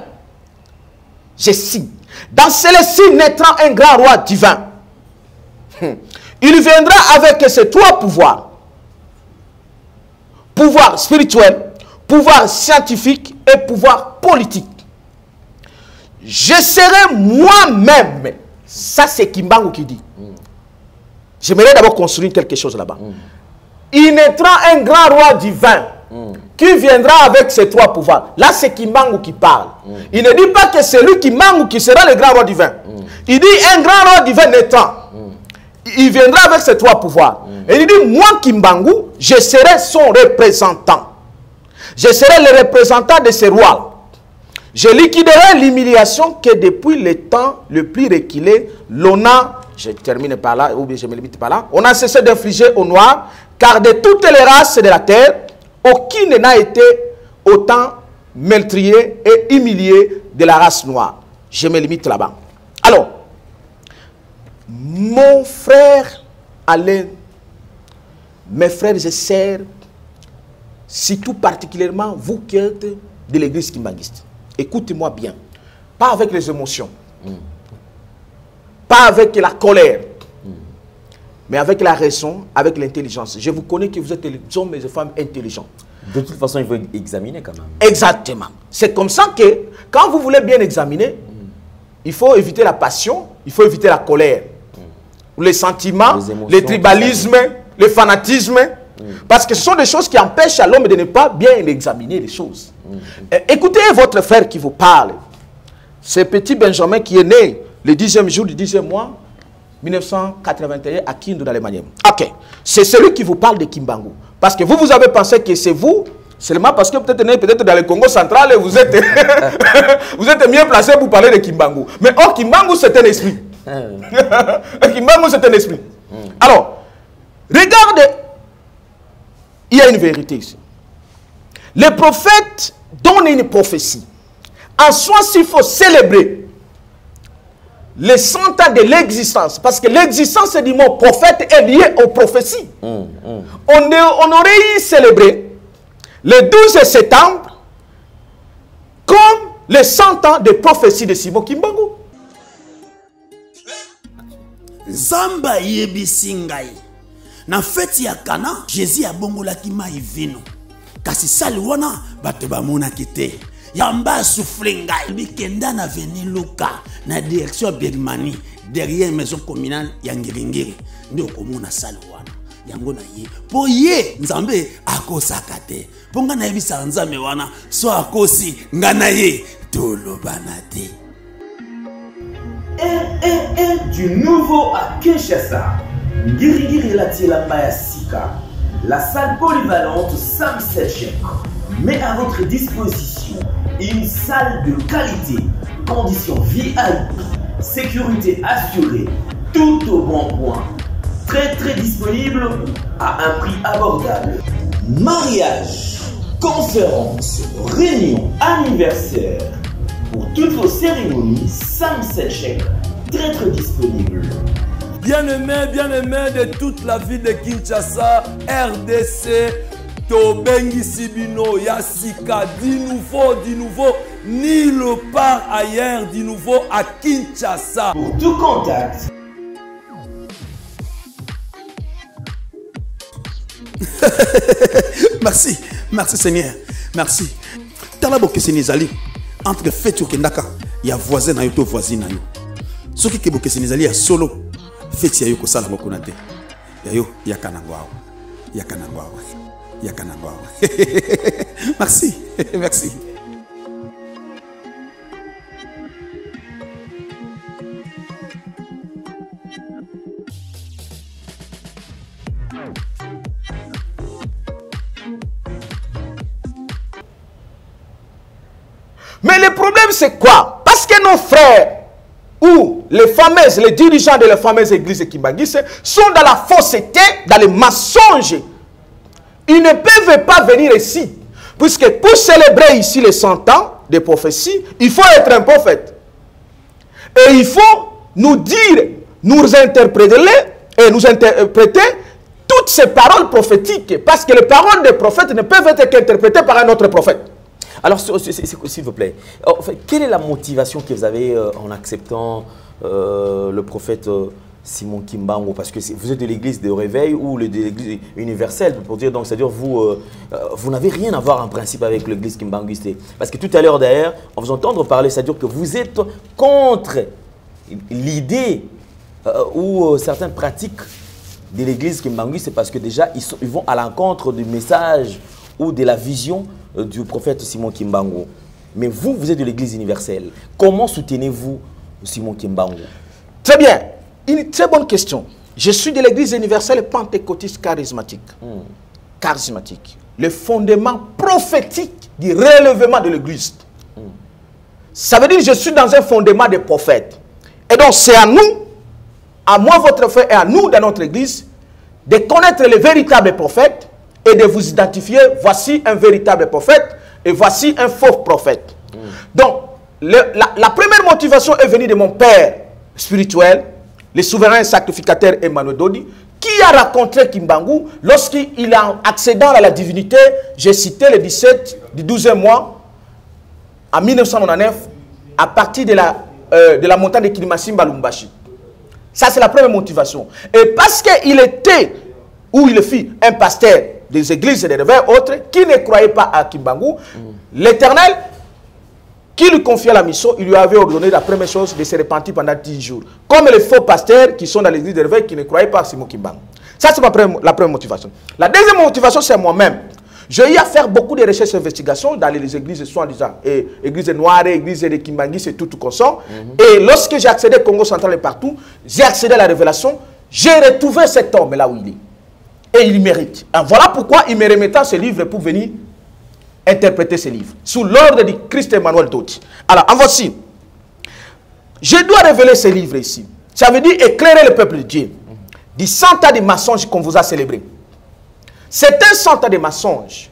Je cite. Dans celle-ci naîtra un grand roi divin. Hum. Il viendra avec ces trois pouvoirs. Pouvoir spirituel, pouvoir scientifique et pouvoir politique. Je serai moi-même. Ça, c'est Kimbangu qui dit. Mm. J'aimerais d'abord construire quelque chose là-bas. Mm. Il naîtra un grand roi divin. Mm. qui viendra avec ses trois pouvoirs. Là, c'est Kimbangu qui parle. Mm. Il ne dit pas que c'est lui Kimbangu qui sera le grand roi divin. Mm. Il dit un grand roi divin naîtrant. Mm. Il viendra avec ses trois pouvoirs. Mm. Et il dit, moi Kimbangu, je serai son représentant. Je serai le représentant de ce roi. Je liquiderai l'humiliation que depuis le temps le plus reculé, l'on a, je termine par là, ou bien je me limite par là, on a cessé d'infliger aux Noirs, car de toutes les races de la terre, aucune n'a été autant meurtrier et humilié de la race noire. Je me limite là-bas. Alors, mon frère Alain, mes frères et sœurs, surtout particulièrement vous qui êtes de l'église kimbanguiste, écoutez-moi bien, pas avec les émotions, mm. pas avec la colère, mm. mais avec la raison, avec l'intelligence. Je vous connais que vous êtes des hommes et des femmes intelligents. De toute façon, il faut examiner quand même. Exactement. C'est comme ça que, quand vous voulez bien examiner, mm. il faut éviter la passion, il faut éviter la colère, mm. les sentiments, les, émotions, les tribalismes, le fanatisme. Mm. Parce que ce sont des choses qui empêchent à l'homme de ne pas bien examiner les choses. Mm. Euh, écoutez votre frère qui vous parle. C'est petit Benjamin qui est né le dixième jour du dixième mois mille neuf cent quatre-vingt-un à Kindu dans les Manièmes. Ok. C'est celui qui vous parle de Kimbangu. Parce que vous, vous avez pensé que c'est vous, seulement parce que peut-être né peut-être dans le Congo central et vous êtes, vous êtes mieux placé pour parler de Kimbangu. Mais or, Kimbangu, c'est un esprit. Kimbangu, c'est un esprit. Mm. Alors, regardez. Il y a une vérité ici. Le prophète donne une prophétie. En soi, s'il faut célébrer les cent ans de l'existence, parce que l'existence du mot prophète est liée aux prophéties. Mm, mm. On, on aurait y célébré le douze septembre comme les cent ans de prophétie de Simon Kimbangu. Zamba yebisingai. Na feti ya Kana, Jésus a bongolaki mai vino. Kasi sali wana bato bamona kite. Yamba soufflenga bikenda na veni Luka na direction Birmanie derrière maison communale ya Ngiringiri. Ndio komona sali wana. Yango na ye. Po ye Nzambe akosaka te. Po nga na yebisa Nzambe wana so akosi nga na ye tolobana te. R R R du nouveau à Kinshasa. Ngirigiri la Maya Sika, la salle polyvalente Sam Setchek met à votre disposition une salle de qualité, conditions V I P, sécurité assurée, tout au bon point, très très disponible à un prix abordable. Mariage, conférences, réunions, anniversaires, pour toutes vos cérémonies, Sam Setchek, très très disponible. Bien-aimés, bien-aimés de toute la ville de Kinshasa, R D C, Tobengi Sibino, Yassika, du nouveau, du nouveau, nulle part ailleurs, du nouveau à Kinshasa. Pour tout contact. Merci, merci Seigneur, merci. Talabo Kesenizali, entre Fetu Kendaka, il y a voisin na yo to voisine na yo. Ce qui est Kesenizali, il y a solo. Feti ya yuko sala moko na te. Ya yo yakanangwao. Yakanangwao. Yakanangwao. Merci. Merci. Mais le problème c'est quoi? Parce que nos frères ou les fameuses, les dirigeants de la fameuse église kimbanguiste sont dans la fausseté, dans les mensonges. Ils ne peuvent pas venir ici. Puisque pour célébrer ici les cent ans de prophétie, il faut être un prophète. Et il faut nous dire, nous interpréter, et nous interpréter toutes ces paroles prophétiques. Parce que les paroles des prophètes ne peuvent être qu'interprétées par un autre prophète. Alors, s'il vous plaît, en fait, quelle est la motivation que vous avez euh, en acceptant euh, le prophète euh, Simon Kimbangu? Parce que vous êtes de l'église de réveil ou de l'église universelle, pour dire, donc, c'est-à-dire vous, euh, vous n'avez rien à voir en principe avec l'église kimbanguiste. Parce que tout à l'heure, d'ailleurs, on vous entendre parler, c'est-à-dire que vous êtes contre l'idée euh, ou euh, certaines pratiques de l'église kimbanguiste, parce que déjà, ils, sont, ils vont à l'encontre du message ou de la vision euh, du prophète Simon Kimbangu. Mais vous, vous êtes de l'Église universelle. Comment soutenez-vous Simon Kimbangu? Très bien. Une très bonne question. Je suis de l'Église universelle pentecôtiste charismatique. Hmm. Charismatique. Le fondement prophétique du relèvement de l'Église. Hmm. Ça veut dire que je suis dans un fondement de prophètes. Et donc c'est à nous, à moi, votre frère, et à nous dans notre Église, de connaître les véritables prophètes et de vous identifier. Voici un véritable prophète et voici un faux prophète. Mm. Donc, le, la, la première motivation est venue de mon père spirituel, le souverain sacrificateur Emmanuel Dodi, qui a rencontré Kimbangu lorsqu'il a accédant à la divinité. J'ai cité le dix-sept du douzième mois en mille neuf cent quatre-vingt-neuf à partir de la, euh, de la montagne de Kilimasimba Lumbashi. Ça, c'est la première motivation. Et parce qu'il était, ou il fit, un pasteur des églises et des réveils autres, qui ne croyait pas à Kimbangu, mm. l'Éternel, qui lui confiait la mission, il lui avait ordonné la première chose de se repentir pendant dix jours. Comme les faux pasteurs qui sont dans l'église des réveils qui ne croyaient pas à Simon Kimbangu. Ça, c'est la première motivation. La deuxième motivation, c'est moi-même. J'ai eu à faire beaucoup de recherches et d'investigations dans les églises soi-disant, et églises noires, églises de Kimbangu, c'est tout, tout consent. Mm -hmm. Et lorsque j'ai accédé au Congo central et partout, j'ai accédé à la révélation, j'ai retrouvé cet homme là où il est. Et il mérite. Et voilà pourquoi il me remettant ce livre pour venir interpréter ce livre. Sous l'ordre de Christ Emmanuel Dodi. Alors, en voici. Je dois révéler ce livre ici. Ça veut dire éclairer le peuple de Dieu. Du cent ans de mensonges qu'on vous a célébré. C'est un cent ans de mensonges.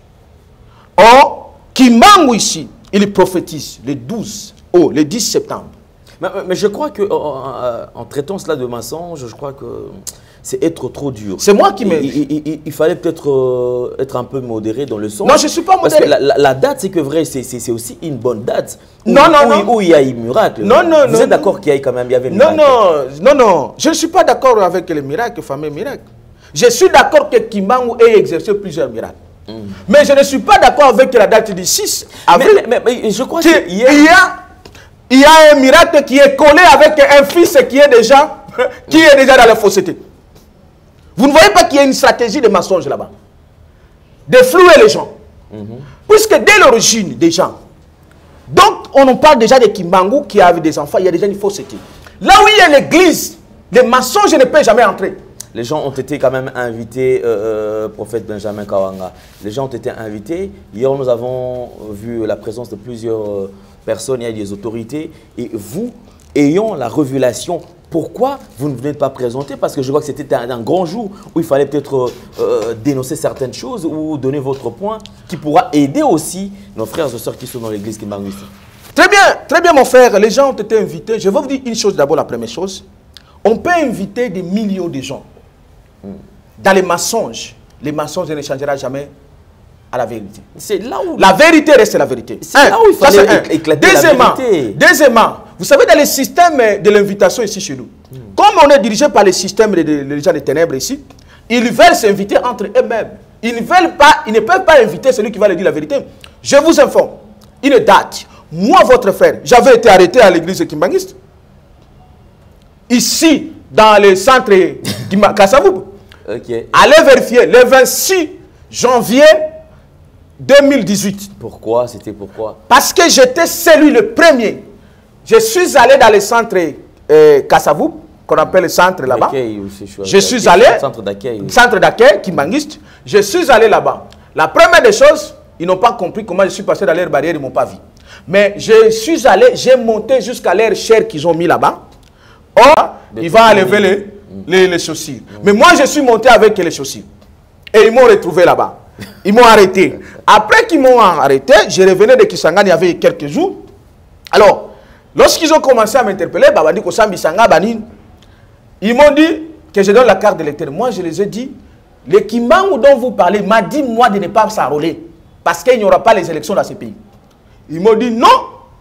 Or, Kimbangu ici, il prophétise le douze, oh, le dix septembre. Mais, mais je crois que en, en traitant cela de mensonges, je crois que c'est être trop dur. C'est moi qui me... Il, il, il, il fallait peut-être euh, être un peu modéré dans le son. Non, je ne suis pas modéré. Parce que la, la, la date, c'est que vrai, c'est aussi une bonne date. Où, non, non, où, non. Où il y a eu miracle. Non, non, Vous non, êtes d'accord qu'il y a quand même, il y avait un miracle? Non, non, non, non. Je ne suis pas d'accord avec les miracles, les fameux miracles. Je suis d'accord que Kimbangu ait exercé plusieurs miracles. Mm. Mais je ne suis pas d'accord avec la date du six avril. Mais, mais, mais je crois qu'il qu'il y a... Il y a un miracle qui est collé avec un fils qui est déjà, qui est déjà dans la fausseté. Vous ne voyez pas qu'il y a une stratégie de mensonge là-bas. De flouer les gens. Mm-hmm. Puisque dès l'origine des gens, donc on en parle déjà de Kimbangu qui avait des enfants, il y a déjà une fausseté. Là où il y a l'église, les mensonges ne peuvent jamais entrer. Les gens ont été quand même invités, euh, prophète Benjamin Kawanga. Les gens ont été invités. Hier, nous avons vu la présence de plusieurs euh, personnes, il y a des autorités. Et vous, ayant la révélation, pourquoi vous ne venez pas présenter? Parce que je vois que c'était un, un grand jour où il fallait peut-être euh, dénoncer certaines choses ou donner votre point qui pourra aider aussi nos frères et sœurs qui sont dans l'église Kimbangu. Très bien, très bien mon frère. Les gens ont été invités. Je vais vous dire une chose d'abord, la première chose. On peut inviter des millions de gens. Dans les mensonges, les mensonges ne changera jamais à la vérité. C'est là où... La vérité reste la vérité. C'est là où il fallait éclater deuxièmement, la vérité. Deuxièmement, vous savez, dans le système de l'invitation ici chez nous, mm. comme on est dirigé par le système des gens des ténèbres ici, ils veulent s'inviter entre eux-mêmes. Ils ne veulent pas, ils ne peuvent pas inviter celui qui va leur dire la vérité. Je vous informe, une date. Moi, votre frère, j'avais été arrêté à l'église kimbanguiste. Ici, dans le centre de Kassavoub. Okay. Allez vérifier, le vingt-six janvier deux mille dix-huit. Pourquoi? C'était pourquoi? Parce que j'étais celui le premier. Je suis allé dans le centre euh, Kassavoub, qu'on appelle le centre là-bas. Je suis allé, centre d'accueil. Centre d'accueil, kimbanguiste. Je suis allé là-bas. La première des choses, ils n'ont pas compris comment je suis passé dans leur barrière, ils ne m'ont pas vu. Mais je suis allé, j'ai monté jusqu'à leur chair qu'ils ont mis là-bas. Or, il va enlever les, les, les chaussures. Mm. Mais moi, je suis monté avec les chaussures. Et ils m'ont retrouvé là-bas. Ils m'ont arrêté. Après qu'ils m'ont arrêté, je revenais de Kisangani il y avait quelques jours. Alors, lorsqu'ils ont commencé à m'interpeller, ils m'ont dit que je donne la carte d'électeur. Moi, je les ai dit, le Kimbangu dont vous parlez m'a dit, moi, de ne pas s'enrôler. Parce qu'il n'y aura pas les élections dans ce pays. Ils m'ont dit, non.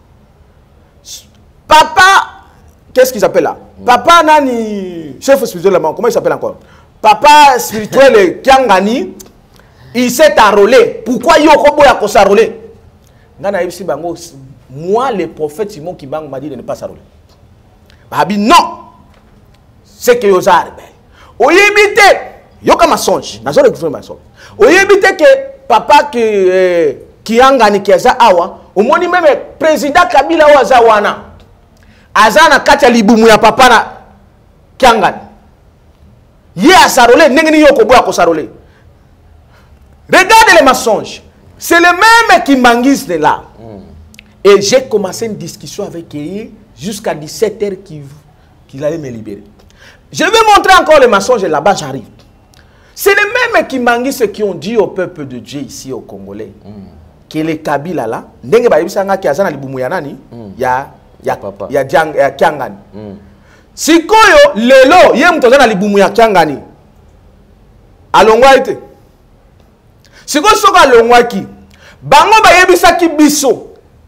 Papa... Qu'est-ce qu'ils appellent là? Papa Nani, chef spirituel, comment il s'appelle encore? Papa spirituel Kiangani, il s'est enrôlé. Pourquoi Yoko Boya s'est enrôlé? Moi, le prophète Simon Kimbangu m'a dit de ne pas s'enrôler. Babi, non! C'est que Yozar. Oyibite, yoka mensonge nazo recouvrir mensonge oyebite que papa qui eh, qui angani kiaza awa omoni même président Kabila wa zawana azana kati ya libumu ya papa na kiangani ye asarole ndengeni yoko boya ko sarole. Regardez les mensonges, c'est le même qui manguise de là. Mm. Et j'ai commencé une discussion avec lui jusqu'à dix-sept heures qu'il qu'il allait me libérer. Je vais montrer encore les mensonges là-bas, j'arrive. C'est les mêmes qui manguissent qui ont dit au peuple de Dieu ici au Congolais mm. que les Kabila là, ndenge ba yebisanga ki azana libumu ya nani ya ya papa ya jang ya Kiangani. Mm. Sikoyo lelo ye mtu azana libumu ya Kiangani. Alongwa ite. Sikoyo soka alongwa ki. Bango ba yebisaki biso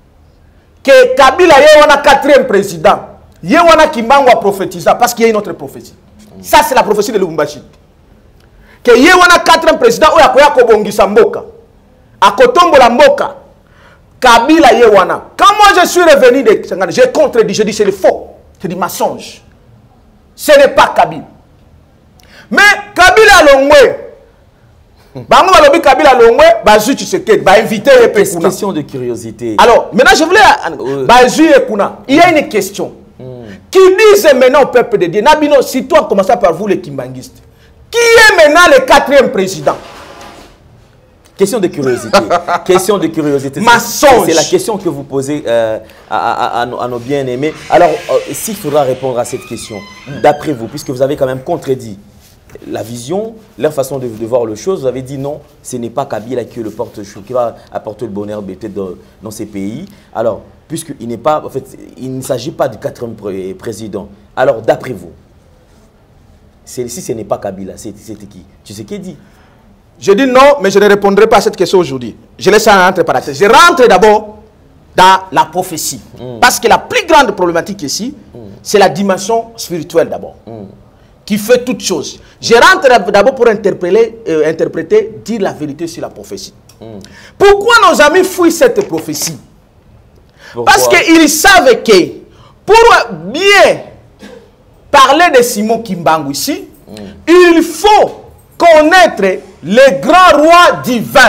que Kabila ye wana quatrième président. Ye wana Kimbangu a prophétisé parce qu'il y a une autre prophétie. Mm. Ça c'est la prophétie de Lubumbashi. Que ye wana quatrième président oya koya kobongisa mboka akotombo la mboka Kabila ye wana. Quand moi je suis revenu de Sangane, j'ai contredit, je dis c'est le faux, c'est du mensonge. Ce n'est pas Kabila. Mais Kabila longwe bango balobi Kabila longwe bazu tu sais que ba inviter et pe question de curiosité. Alors maintenant je voulais euh, bazu et kuna il y a une question mm. qui disent maintenant au peuple de Dieu Nabino si toi commençant par vous les kimbangistes. Qui est maintenant le quatrième président? Question de curiosité. Question de curiosité. C'est la question que vous posez euh, à, à, à, nos, à nos bien-aimés. Alors, euh, s'il faudra répondre à cette question, mm. d'après vous, puisque vous avez quand même contredit la vision, leur façon de, de voir les choses, vous avez dit non, ce n'est pas Kabila qui est le porte-chou, qui va apporter le bonheur peut-être dans, dans ces pays. Alors, puisqu'il n'est pas, en fait, il ne s'agit pas du quatrième pré président. Alors, d'après vous, si ce n'est pas Kabila, c'était qui? Tu sais qui dit? Je dis non, mais je ne répondrai pas à cette question aujourd'hui. Je laisse ça entre parenthèses. Je rentre d'abord dans la prophétie. Mm. Parce que la plus grande problématique ici, mm. c'est la dimension spirituelle d'abord. Mm. Qui fait toutes choses. Je rentre d'abord pour interpréter, euh, interpréter, dire la vérité sur la prophétie. Mm. Pourquoi nos amis fouillent cette prophétie? Pourquoi? Parce qu'ils savent que pour bien parler de Simon Kimbangu ici, mm. il faut connaître les grands rois divins.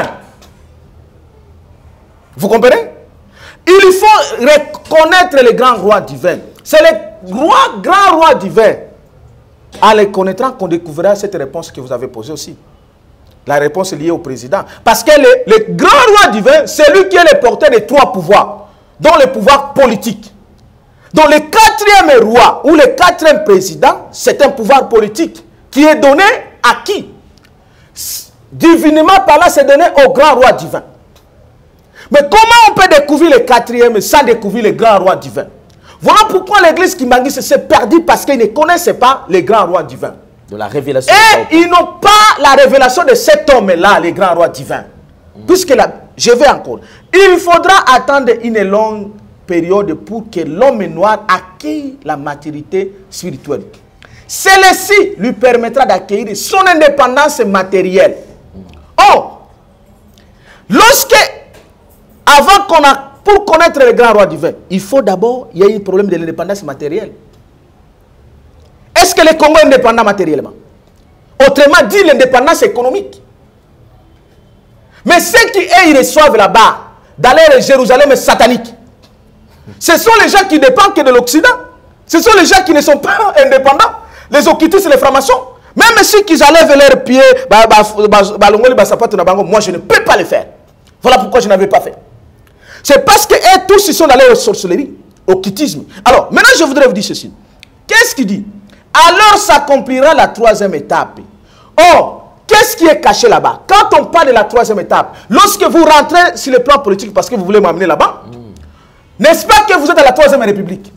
Vous comprenez? Il faut reconnaître les grands rois divins. C'est les rois, grands rois divins. En les connaîtrant qu'on découvrira cette réponse que vous avez posée aussi. La réponse est liée au président. Parce que le, le grand roi divin, c'est lui qui est le porteur des trois pouvoirs, dont le pouvoir politique. Donc le quatrième roi ou le quatrième président, c'est un pouvoir politique qui est donné à qui? Divinement par là, c'est donné au grand roi divin. Mais comment on peut découvrir le quatrième sans découvrir le grand roi divin? Voilà pourquoi l'église Kimbanguiste s'est perdue parce qu'ils ne connaissaient pas les grands rois divins. De la révélation. Et ils n'ont pas la révélation de cet homme-là, les grands rois divins. Mm. Puisque là, je vais encore. Il faudra attendre une longue période pour que l'homme noir accueille la maturité spirituelle. Celle-ci lui permettra d'accueillir son indépendance matérielle. Or, lorsque, avant qu'on a, pour connaître le grand roi divin, il faut d'abord, il y a un problème de l'indépendance matérielle. Est-ce que le Congo est indépendant matériellement? Autrement dit, l'indépendance économique. Mais ceux qui ils reçoivent là-bas, dans les Jérusalem satanique, ce sont les gens qui dépendent que de l'Occident. Ce sont les gens qui ne sont pas indépendants. Les occultistes, les francs-maçons. Même ceux qui enlèvent leurs pieds, moi je ne peux pas le faire. Voilà pourquoi je n'avais pas fait. C'est parce que eux tous ils sont dans la sorcellerie, occultisme. Alors, maintenant je voudrais vous dire ceci. Qu'est-ce qu'il dit? Alors s'accomplira la troisième étape. Or, qu'est-ce qui est caché là-bas? Quand on parle de la troisième étape, lorsque vous rentrez sur le plan politique parce que vous voulez m'amener là-bas, mm. n'est-ce pas que vous êtes à la troisième république?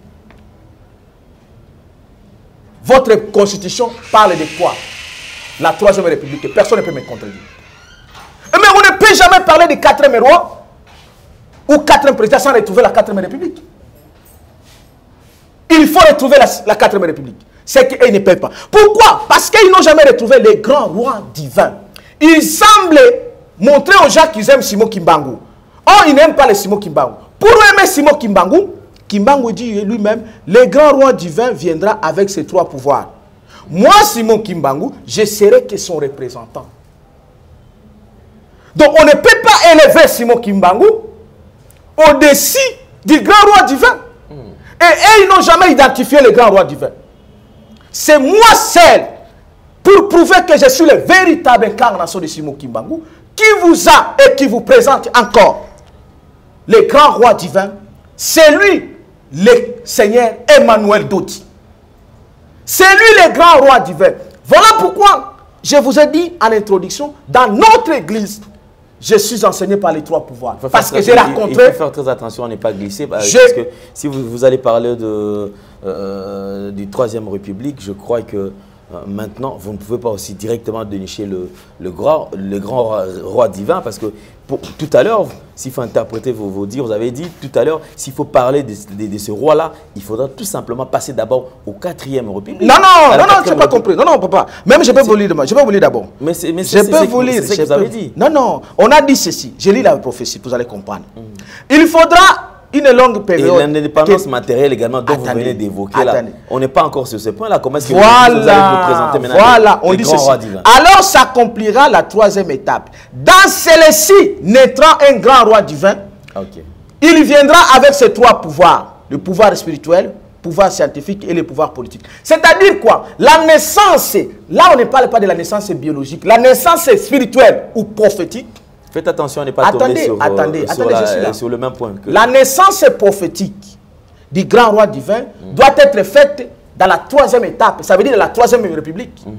Votre constitution parle de quoi? La troisième république. Personne ne peut me contredire. Mais on ne peut jamais parler de quatrième roi ou quatrième président sans retrouver la quatrième république. Il faut retrouver la, la quatrième république. C'est qu'ils ne peuvent pas. Pourquoi? Parce qu'ils n'ont jamais retrouvé les grands rois divins. Ils semblent montrer aux gens qu'ils aiment Simon Kimbangu. Oh, ils n'aiment pas le Simon Kimbangu. Pour aimer Simon Kimbangu, Kimbangu dit lui-même, le grand roi divin viendra avec ses trois pouvoirs. Moi, Simon Kimbangu, je serai que son représentant. Donc, on ne peut pas élever Simon Kimbangu au-dessus du grand roi divin. Mm. Et, et ils n'ont jamais identifié le grand roi divin. C'est moi seul, pour prouver que je suis le véritable incarnation de Simon Kimbangu, qui vous a et qui vous présente encore le grand roi divin. C'est lui, le Seigneur Emmanuel Dodi. C'est lui le grand roi divin. Voilà pourquoi je vous ai dit en introduction, dans notre église, je suis enseigné par les trois pouvoirs. Parce que j'ai rencontré... Il faut faire très attention à ne pas glisser. Parce je... que si vous, vous allez parler de, euh, du Troisième République, je crois que euh, maintenant, vous ne pouvez pas aussi directement dénicher le, le, grand, le grand roi, roi divin. Parce que pour, tout à l'heure, s'il faut interpréter vos, vos dires, vous avez dit tout à l'heure, s'il faut parler de, de, de ce roi-là, il faudra tout simplement passer d'abord au Quatrième République. Non, non, non, non, je n'ai pas compris. Non, non, papa. Même je peux vous lire, je peux vous lire d'abord. Mais c'est je peux vous lire. C'est ce que vous avez dit. Non, non, on a dit ceci. Je lis la prophétie, vous allez comprendre. Mm. Il faudra une longue période. Et l'indépendance que... matérielle également, dont attendez, vous venez d'évoquer là. On n'est pas encore sur ce point-là. Comment est-ce que voilà, vous allez nous présenter maintenant voilà, les, on les dit grands ceci. rois divins? Alors s'accomplira la troisième étape. Dans celle-ci naîtra un grand roi divin. Okay. Il viendra avec ses trois pouvoirs. Le pouvoir spirituel, le pouvoir scientifique et le pouvoir politique. C'est-à-dire quoi? La naissance, là on ne parle pas de la naissance biologique. La naissance spirituelle ou prophétique. Faites attention à ne pas attendez, tomber sur, attendez, sur, attendez, la, je suis là. sur le même point. Que... La naissance prophétique du grand roi divin mmh. doit être faite dans la troisième étape. Ça veut dire dans la troisième république. Mmh.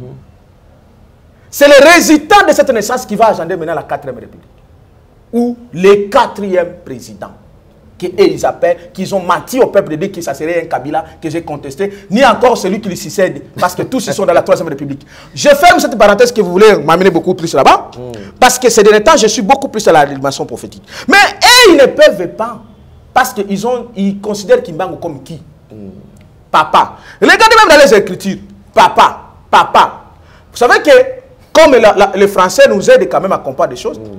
C'est le résultat de cette naissance qui va agender maintenant la quatrième république. Ou les quatrième président. Qu'ils appellent, qu'ils ont menti au peuple de dire que ça serait un Kabila que j'ai contesté, ni encore celui qui lui succède, parce que tous ils sont dans la troisième république. Je ferme cette parenthèse que vous voulez m'amener beaucoup plus là-bas, mm. parce que ces derniers temps, je suis beaucoup plus à la dimension prophétique. Mais eux, ils ne peuvent pas, parce qu'ils ont, ils considèrent Kimbangu comme qui? mm. Papa. Regardez même dans les Écritures, papa, papa. Vous savez que, comme la, la, les Français nous aident quand même à comprendre des choses, mm.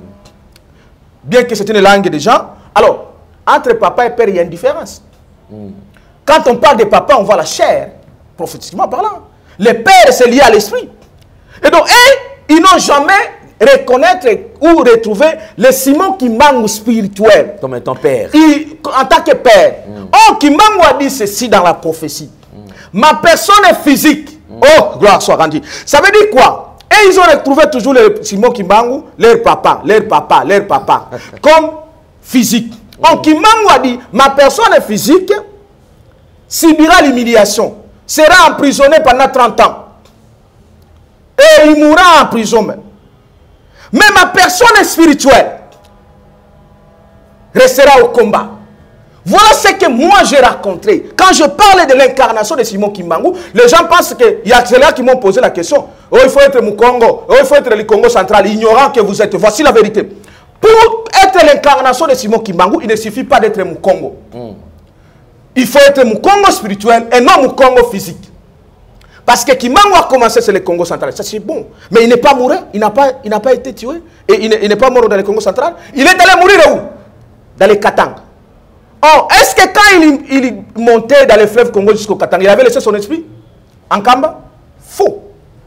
bien que c'est une langue des gens, alors, entre papa et père, il y a une différence. Mm. Quand on parle de papa, on voit la chair, prophétiquement parlant. Le père, c'est lié à l'esprit. Et donc, eux, ils n'ont jamais reconnaître ou retrouver le Simon Kimbangu spirituel. Comme étant père. Il, en tant que père. Mm. Oh, Kimbangu a dit ceci dans la prophétie. Mm. Ma personne est physique. Mm. Oh, gloire soit rendue. Ça veut dire quoi? Et ils ont retrouvé toujours le Simon Kimbangu, leur papa, leur papa, leur papa, comme physique. En Kimbangu a dit, ma personne physique subira l'humiliation, sera emprisonné pendant trente ans. Et il mourra en prison même. Mais ma personne spirituelle restera au combat. Voilà ce que moi j'ai rencontré. Quand je parle de l'incarnation de Simon Kimbangu, les gens pensent qu'il y a ceux-là qui m'ont posé la question. Oh, il faut être Mukongo, oh, il faut être le Congo central, ignorant que vous êtes. Voici la vérité. Pour être l'incarnation de Simon Kimbangu, il ne suffit pas d'être Mukongo. Mm. Il faut être Mukongo spirituel et non Mukongo physique. Parce que Kimbangu a commencé sur le Congo central. Ça c'est bon. Mais il n'est pas mort. Il n'a pas, il n'a pas été tué. Et il n'est pas mort dans le Congo central. Il est allé mourir où? Dans les Katanga. Oh, est-ce que quand il, il montait dans le fleuve Congo jusqu'au Katanga, il avait laissé son esprit en Kamba? Faux.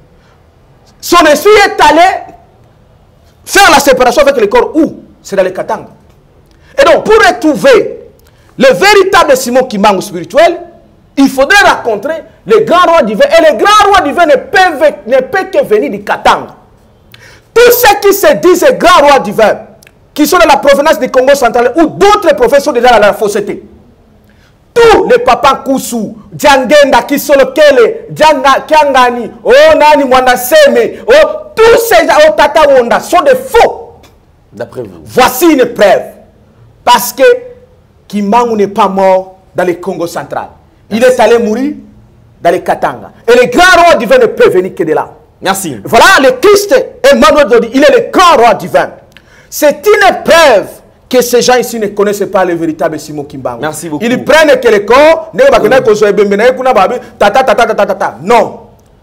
Son esprit est allé faire la séparation avec le corps où? C'est dans les Katanga. Et donc, pour retrouver le véritable Simon Kimbangu spirituel, il faudrait rencontrer le grand roi divin. Et le grand roi divin ne peut, ne peut que venir du Katanga. Tous ceux qui se disent grand roi divin, qui sont dans la provenance du Congo central, ou d'autres prophètes sont déjà dans la fausseté. Tous les papas Koussou, Djangenda, Kisolokele, Djanga, Kiangani, Oh Nani, Mwanaseme, oh, tous ces oh, Tata Wonda sont des faux. D'après vous. Voici une preuve. Parce que Kimbangu n'est pas mort dans le Congo central. Il Merci. Est allé mourir dans les Katanga. Et le grand roi divin ne peut venir que de là. Merci. Voilà, le Christ, Emmanuel Dodi, il est le grand roi divin. C'est une preuve que ces gens ici ne connaissent pas le véritable Simon Kimbangu. Merci beaucoup. Ils prennent que le corps, non.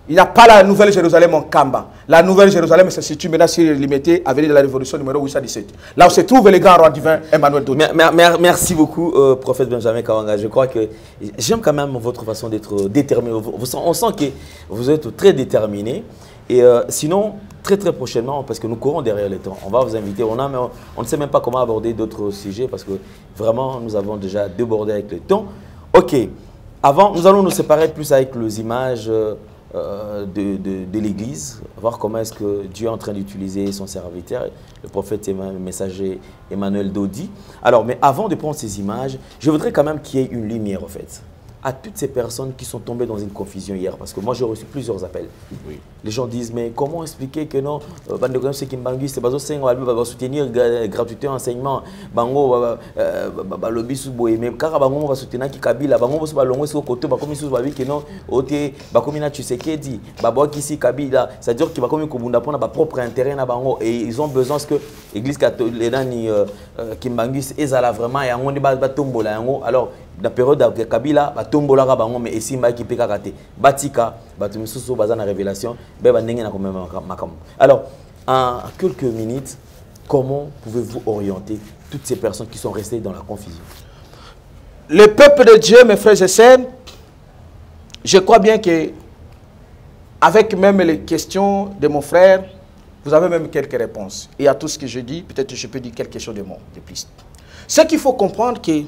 Il n'y a pas la Nouvelle Jérusalem en Kamba. La Nouvelle Jérusalem se situe maintenant sur limité à venir de la Révolution numéro huit cent dix-sept. Là où se trouve le grand roi divin Emmanuel Dodi. Merci beaucoup, euh, prophète Benjamin Kawanga. Je crois que j'aime quand même votre façon d'être déterminé. On sent que vous êtes très déterminé. Et euh, sinon, très très prochainement, parce que nous courons derrière le temps, on va vous inviter. On, a, on, on ne sait même pas comment aborder d'autres sujets parce que vraiment, nous avons déjà débordé avec le temps. Ok, avant, nous allons nous séparer plus avec les images euh, de, de, de l'Église, voir comment est-ce que Dieu est en train d'utiliser son serviteur, le prophète et le messager Emmanuel Dodi. Alors, mais avant de prendre ces images, je voudrais quand même qu'il y ait une lumière, en fait, à toutes ces personnes qui sont tombées dans une confusion hier, parce que moi j'ai reçu plusieurs appels. Oui. Les gens disent, mais comment expliquer que non, Bandegram c'est Kimbangu, c'est pas va soutenir gratuité enseignement, Bango va lobby sous boé, mais car Bango va soutenir qui Kabila, Bango va longuer sur côté, bah comme sous babi que non, oté, bah comme il a tu sais qui dit, bah bois qui si Kabila, c'est à dire qu'il va comme Kubunda pour notre propre intérêt na Bango et ils ont besoin que l'église catholique ni Kimbangu ezala vraiment et on dit bah tombo là, alors la période de Kabila, ba tombola ka bango mais esimba ki peka kate batika batu misusu baza na révélation be ba ndenge na komema makam. Alors en quelques minutes, comment pouvez-vous orienter toutes ces personnes qui sont restées dans la confusion? Le peuple de Dieu, mes frères et sœurs, je crois bien que avec même les questions de mon frère, vous avez même quelques réponses. Et à tout ce que je dis, peut-être je peux dire quelque chose de, mon, de plus. Ce qu'il faut comprendre que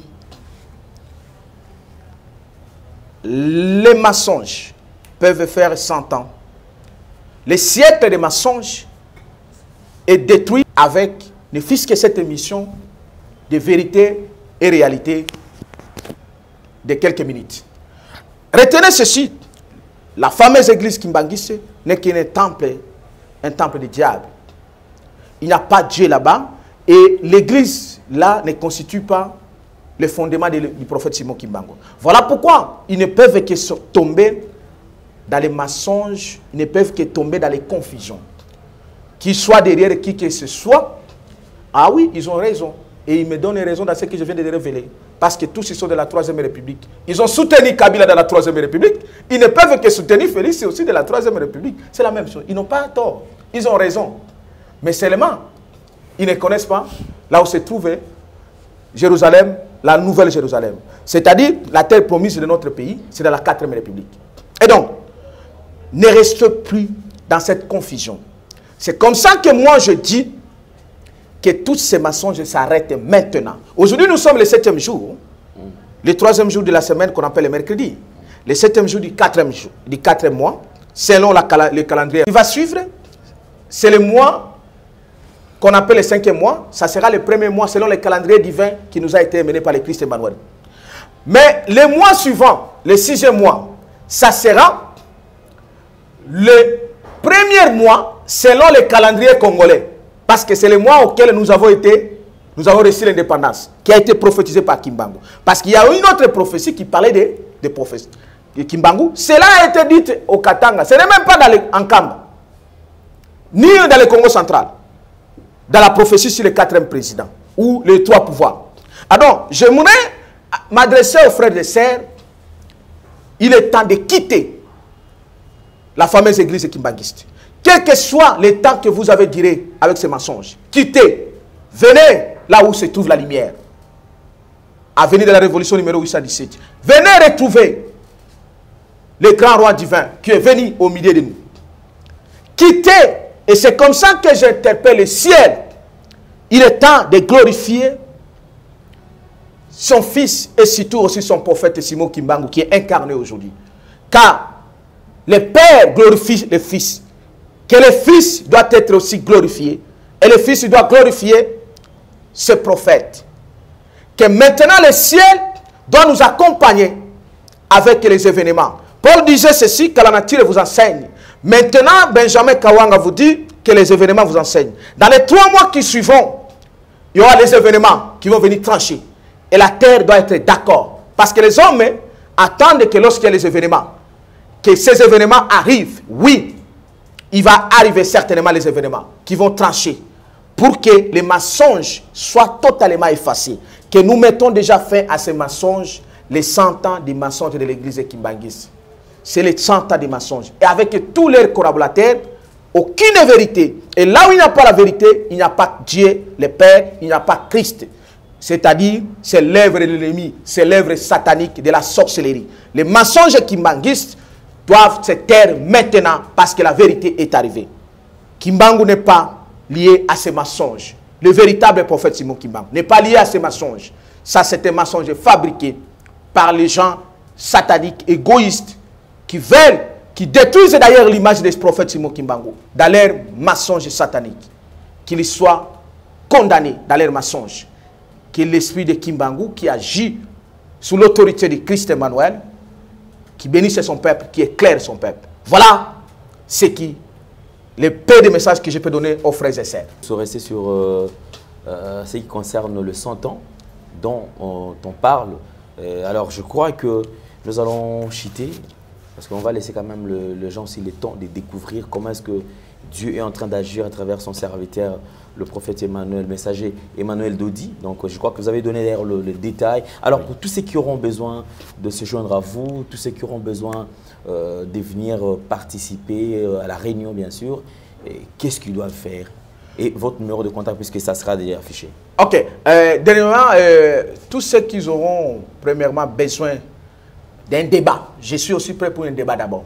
les mensonges peuvent faire cent ans. Le siècle des mensonges est détruit avec, ne fût-ce que cette émission de vérité et réalité de quelques minutes. Retenez ceci, la fameuse église Kimbangiste n'est qu'un temple, un temple du diable. Il n'y a pas Dieu là-bas et l'église là ne constitue pas le fondement du prophète Simon Kimbangu. Voilà pourquoi ils ne peuvent que tomber dans les mensonges, ils ne peuvent que tomber dans les confusions. Qu'ils soient derrière qui que ce soit, ah oui, ils ont raison. Et ils me donnent raison dans ce que je viens de révéler. Parce que tous ils sont de la troisième République. Ils ont soutenu Kabila dans la troisième République. Ils ne peuvent que soutenir Félix aussi de la troisième République. C'est la même chose. Ils n'ont pas tort. Ils ont raison. Mais seulement, ils ne connaissent pas là où se trouvait Jérusalem, la nouvelle Jérusalem. C'est-à-dire la terre promise de notre pays, c'est dans la quatrième République. Et donc, ne reste plus dans cette confusion. C'est comme ça que moi je dis que tous ces mensonges s'arrêtent maintenant. Aujourd'hui, nous sommes le septième jour, le troisième jour de la semaine qu'on appelle le mercredi, le septième jour du quatrième jour, du quatrième mois, selon la, le calendrier. Il va suivre, c'est le mois qu'on appelle le cinquième mois, ça sera le premier mois selon le calendrier divin qui nous a été mené par le Christ Emmanuel. Mais le mois suivant, le sixième mois, ça sera le premier mois selon le calendrier congolais. Parce que c'est le mois auquel nous avons été, nous avons reçu l'indépendance, qui a été prophétisé par Kimbangu. Parce qu'il y a une autre prophétie qui parlait de, de prophétie de Kimbangu. Cela a été dit au Katanga. Ce n'est même pas dans le, en Kamba, ni dans le Congo central. Dans la prophétie sur le quatrième président, ou les trois pouvoirs. Alors, je voudrais m'adresser aux frères et sœurs. Il est temps de quitter la fameuse église kimbanguiste. Quel que soit le temps que vous avez duré avec ces mensonges, quittez, venez là où se trouve la lumière. À venir de la révolution numéro huit cent dix-sept. Venez retrouver le grand roi divin qui est venu au milieu de nous. Quittez. Et c'est comme ça que j'interpelle le ciel. Il est temps de glorifier son fils et surtout aussi son prophète Simon Kimbangu qui est incarné aujourd'hui. Car le Père glorifie le Fils. Que le Fils doit être aussi glorifié. Et le Fils doit glorifier ce prophète. Que maintenant le ciel doit nous accompagner avec les événements. Paul disait ceci, que la nature vous enseigne. Maintenant, Benjamin Kawanga vous dit que les événements vous enseignent. Dans les trois mois qui suivront, il y aura des événements qui vont venir trancher. Et la terre doit être d'accord. Parce que les hommes attendent que lorsqu'il y a les événements, que ces événements arrivent. Oui, il va arriver certainement les événements qui vont trancher. Pour que les mensonges soient totalement effacés. Que nous mettons déjà fin à ces mensonges, les cent ans des mensonges de l'église Kimbangiste. c'est les cent ans de mensonges. Et avec tous leurs collaborateurs, aucune vérité. Et là où il n'y a pas la vérité, il n'y a pas Dieu, le Père, il n'y a pas Christ. C'est-à-dire, c'est l'œuvre de l'ennemi, c'est l'œuvre satanique de la sorcellerie. Les mensonges kimbanguistes doivent se taire maintenant parce que la vérité est arrivée. Kimbangu n'est pas lié à ces mensonges. Le véritable prophète Simon Kimbangu n'est pas lié à ces mensonges. Ça, c'est un mensonge fabriqué par les gens sataniques, égoïstes, qui veulent, qui détruisent d'ailleurs l'image des prophètes Simon Kimbangu dans leur mensonge satanique. Qu'ils soient condamnés dans leur mensonge. Que l'esprit de Kimbangu qui agit sous l'autorité de Christ Emmanuel, qui bénisse son peuple, qui éclaire son peuple. Voilà ce qui, le peu de messages que je peux donner aux frères et sœurs. Je vais rester sur euh, euh, ce qui concerne le cent ans dont on, on parle. Euh, alors je crois que nous allons chiter, parce qu'on va laisser quand même le, le gens aussi le temps de découvrir comment est-ce que Dieu est en train d'agir à travers son serviteur, le prophète Emmanuel, messager Emmanuel Dodi. Donc je crois que vous avez donné d'ailleurs le, le détail. Alors pour tous ceux qui auront besoin de se joindre à vous, tous ceux qui auront besoin euh, de venir euh, participer euh, à la réunion bien sûr, qu'est-ce qu'ils doivent faire? Et votre numéro de contact puisque ça sera déjà affiché. Ok. Euh, dernièrement, euh, tous ceux qui auront premièrement besoin d'un débat, je suis aussi prêt pour un débat d'abord.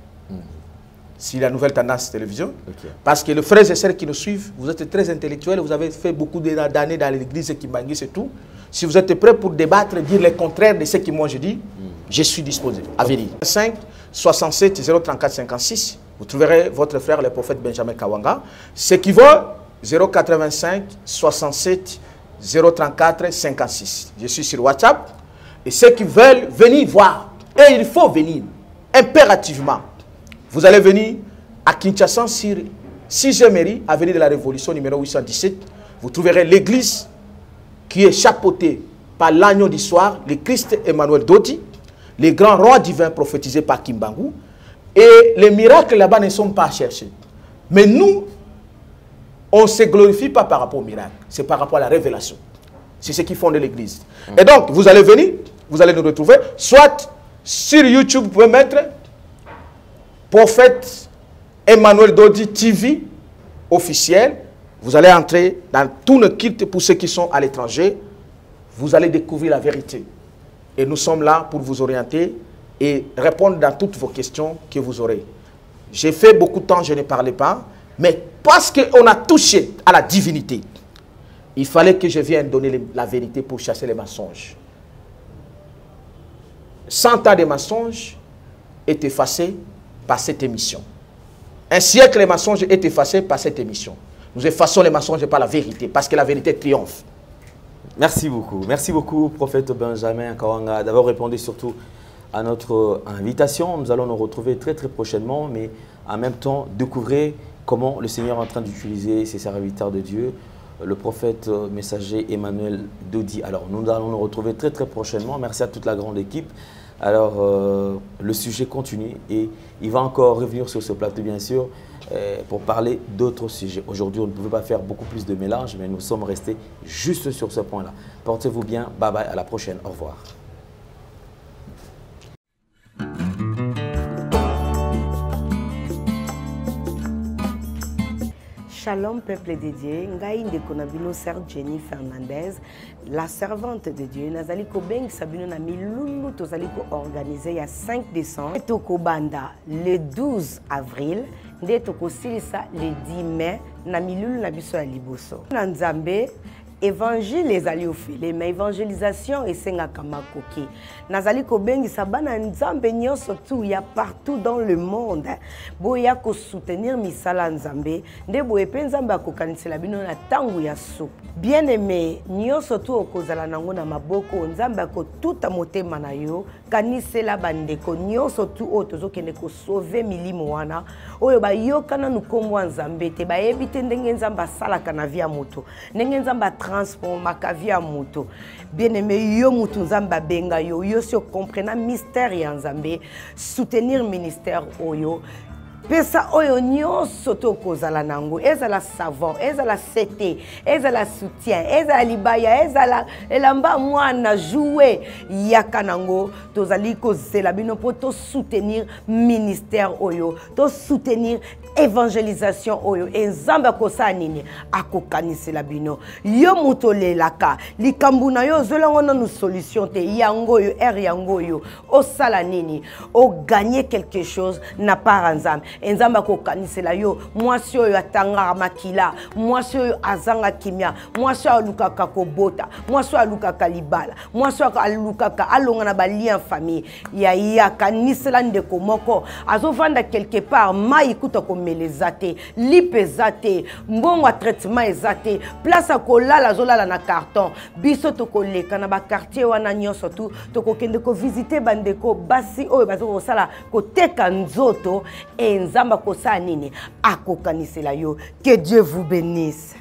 Si la nouvelle tendance télévision. Okay. Parce que les frères et sœurs qui nous suivent, vous êtes très intellectuels, vous avez fait beaucoup d'années dans l'église Kimbanguis et tout. Si vous êtes prêts pour débattre, dire le contraire de ce que moi je dis, mm. je suis disposé à venir. cinq soixante-sept zéro trente-quatre cinquante-six, vous trouverez votre frère le prophète Benjamin Kawanga. Ce qui vaut zéro quatre-vingt-cinq soixante-sept zéro trente-quatre cinquante-six. Je suis sur WhatsApp. Et ceux qui veulent venir voir, et il faut venir impérativement. Vous allez venir à Kinshasa sur sixième mairie, avenue de la Révolution, numéro huit cent dix-sept. Vous trouverez l'église qui est chapeautée par l'agneau du soir, le Christ Emmanuel Dodi, les grands rois divins prophétisés par Kimbangu. Et les miracles là-bas ne sont pas cherchés. Mais nous, on ne se glorifie pas par rapport aux miracles. C'est par rapport à la révélation. C'est ce qui fonde l'église. Mmh. Et donc, vous allez venir, vous allez nous retrouver, soit sur YouTube, vous pouvez mettre Prophète Emmanuel Dodi T V officiel. Vous allez entrer dans tout le kit pour ceux qui sont à l'étranger. Vous allez découvrir la vérité. Et nous sommes là pour vous orienter et répondre dans toutes vos questions que vous aurez. J'ai fait beaucoup de temps, je ne parlais pas. Mais parce qu'on a touché à la divinité, il fallait que je vienne donner la vérité pour chasser les mensonges. Cent ans de mensonges est effacé par cette émission. Un siècle de mensonges est effacé par cette émission. Nous effaçons les mensonges par la vérité, parce que la vérité triomphe. Merci beaucoup. Merci beaucoup, prophète Benjamin Kawanga, d'avoir répondu surtout à notre invitation. Nous allons nous retrouver très très prochainement, mais en même temps découvrir comment le Seigneur est en train d'utiliser ses serviteurs de Dieu, le prophète messager Emmanuel Dodi. Alors nous allons nous retrouver très très prochainement. Merci à toute la grande équipe. Alors, euh, le sujet continue et il va encore revenir sur ce plateau, bien sûr, euh, pour parler d'autres sujets. Aujourd'hui, on ne pouvait pas faire beaucoup plus de mélange, mais nous sommes restés juste sur ce point-là. Portez-vous bien. Bye bye. À la prochaine. Au revoir. Shalom, peuple de Dieu. Ngai ndeko na bino Sœur Jenny Fernandez, la servante de Dieu. Nazali ko beng sabino na milulu tozali ko organiser ya cinq décembre. Toko banda le douze avril, nde toko silisa le dix mai na milulu na biso ya liboso. Na Nzambe évangile ezali ofele, mais évangélisation esengaka makoki. Nazali ko bengisa bana Nzambe nyonso tu ya partout dans le monde. Boya ko soutenir misala Nzambe, nde boye pe Nzambe akokanisela bino na tangu ya soupe. Bien aimé, nyonso tu okozala nango na maboko, Nzambe akotuta motema na yo, kanisela bandeko nyonso tu o tozokende ko sauver milimo wana. Oyo ba yokana nukombo Nzambe te ba ebite ndenge Nzambe asalaka na via moto. Ndenge Nzambe transforma ka via moto. Bien aimé, yo mutu Nzambe benga yo, yo si comprena mystère ya Nzambe, soutenir ministère oyo. pesa oyo nyonso tokozala nango ezala savon ezala sete ezala soutien ezala libaya ezala elamba mwana jouer yaka nango tozali kozela bino po to soutenir ministère oyo to soutenir évangélisation oyo enzamba kosa nini akokanisela bino yo mutolelaka likambu na yo zolango nanu solution te yango yo er yango yo osala nini o gagner quelque chose na part nzambe enzamba kokanisela yo mwasi oyo atangaka makila mwasi oyo azanga kimia mwasi oyo alukaka kobota mwasi oyo alukaka libala mwasi oyo alukaka alonga na balien famille ya ya kanisela ndeko moko azovanda quelque part mai kuta melezate lipezate mbongo traitement ezate place a kolala zolala na carton biso tokoleka na ba quartier wana nyonso tu tokokende ko visiter bandeko basi oyo bazo kosala koteka nzoto e nzamba kosala nini akokanisela yo. Que Dieu vous bénisse.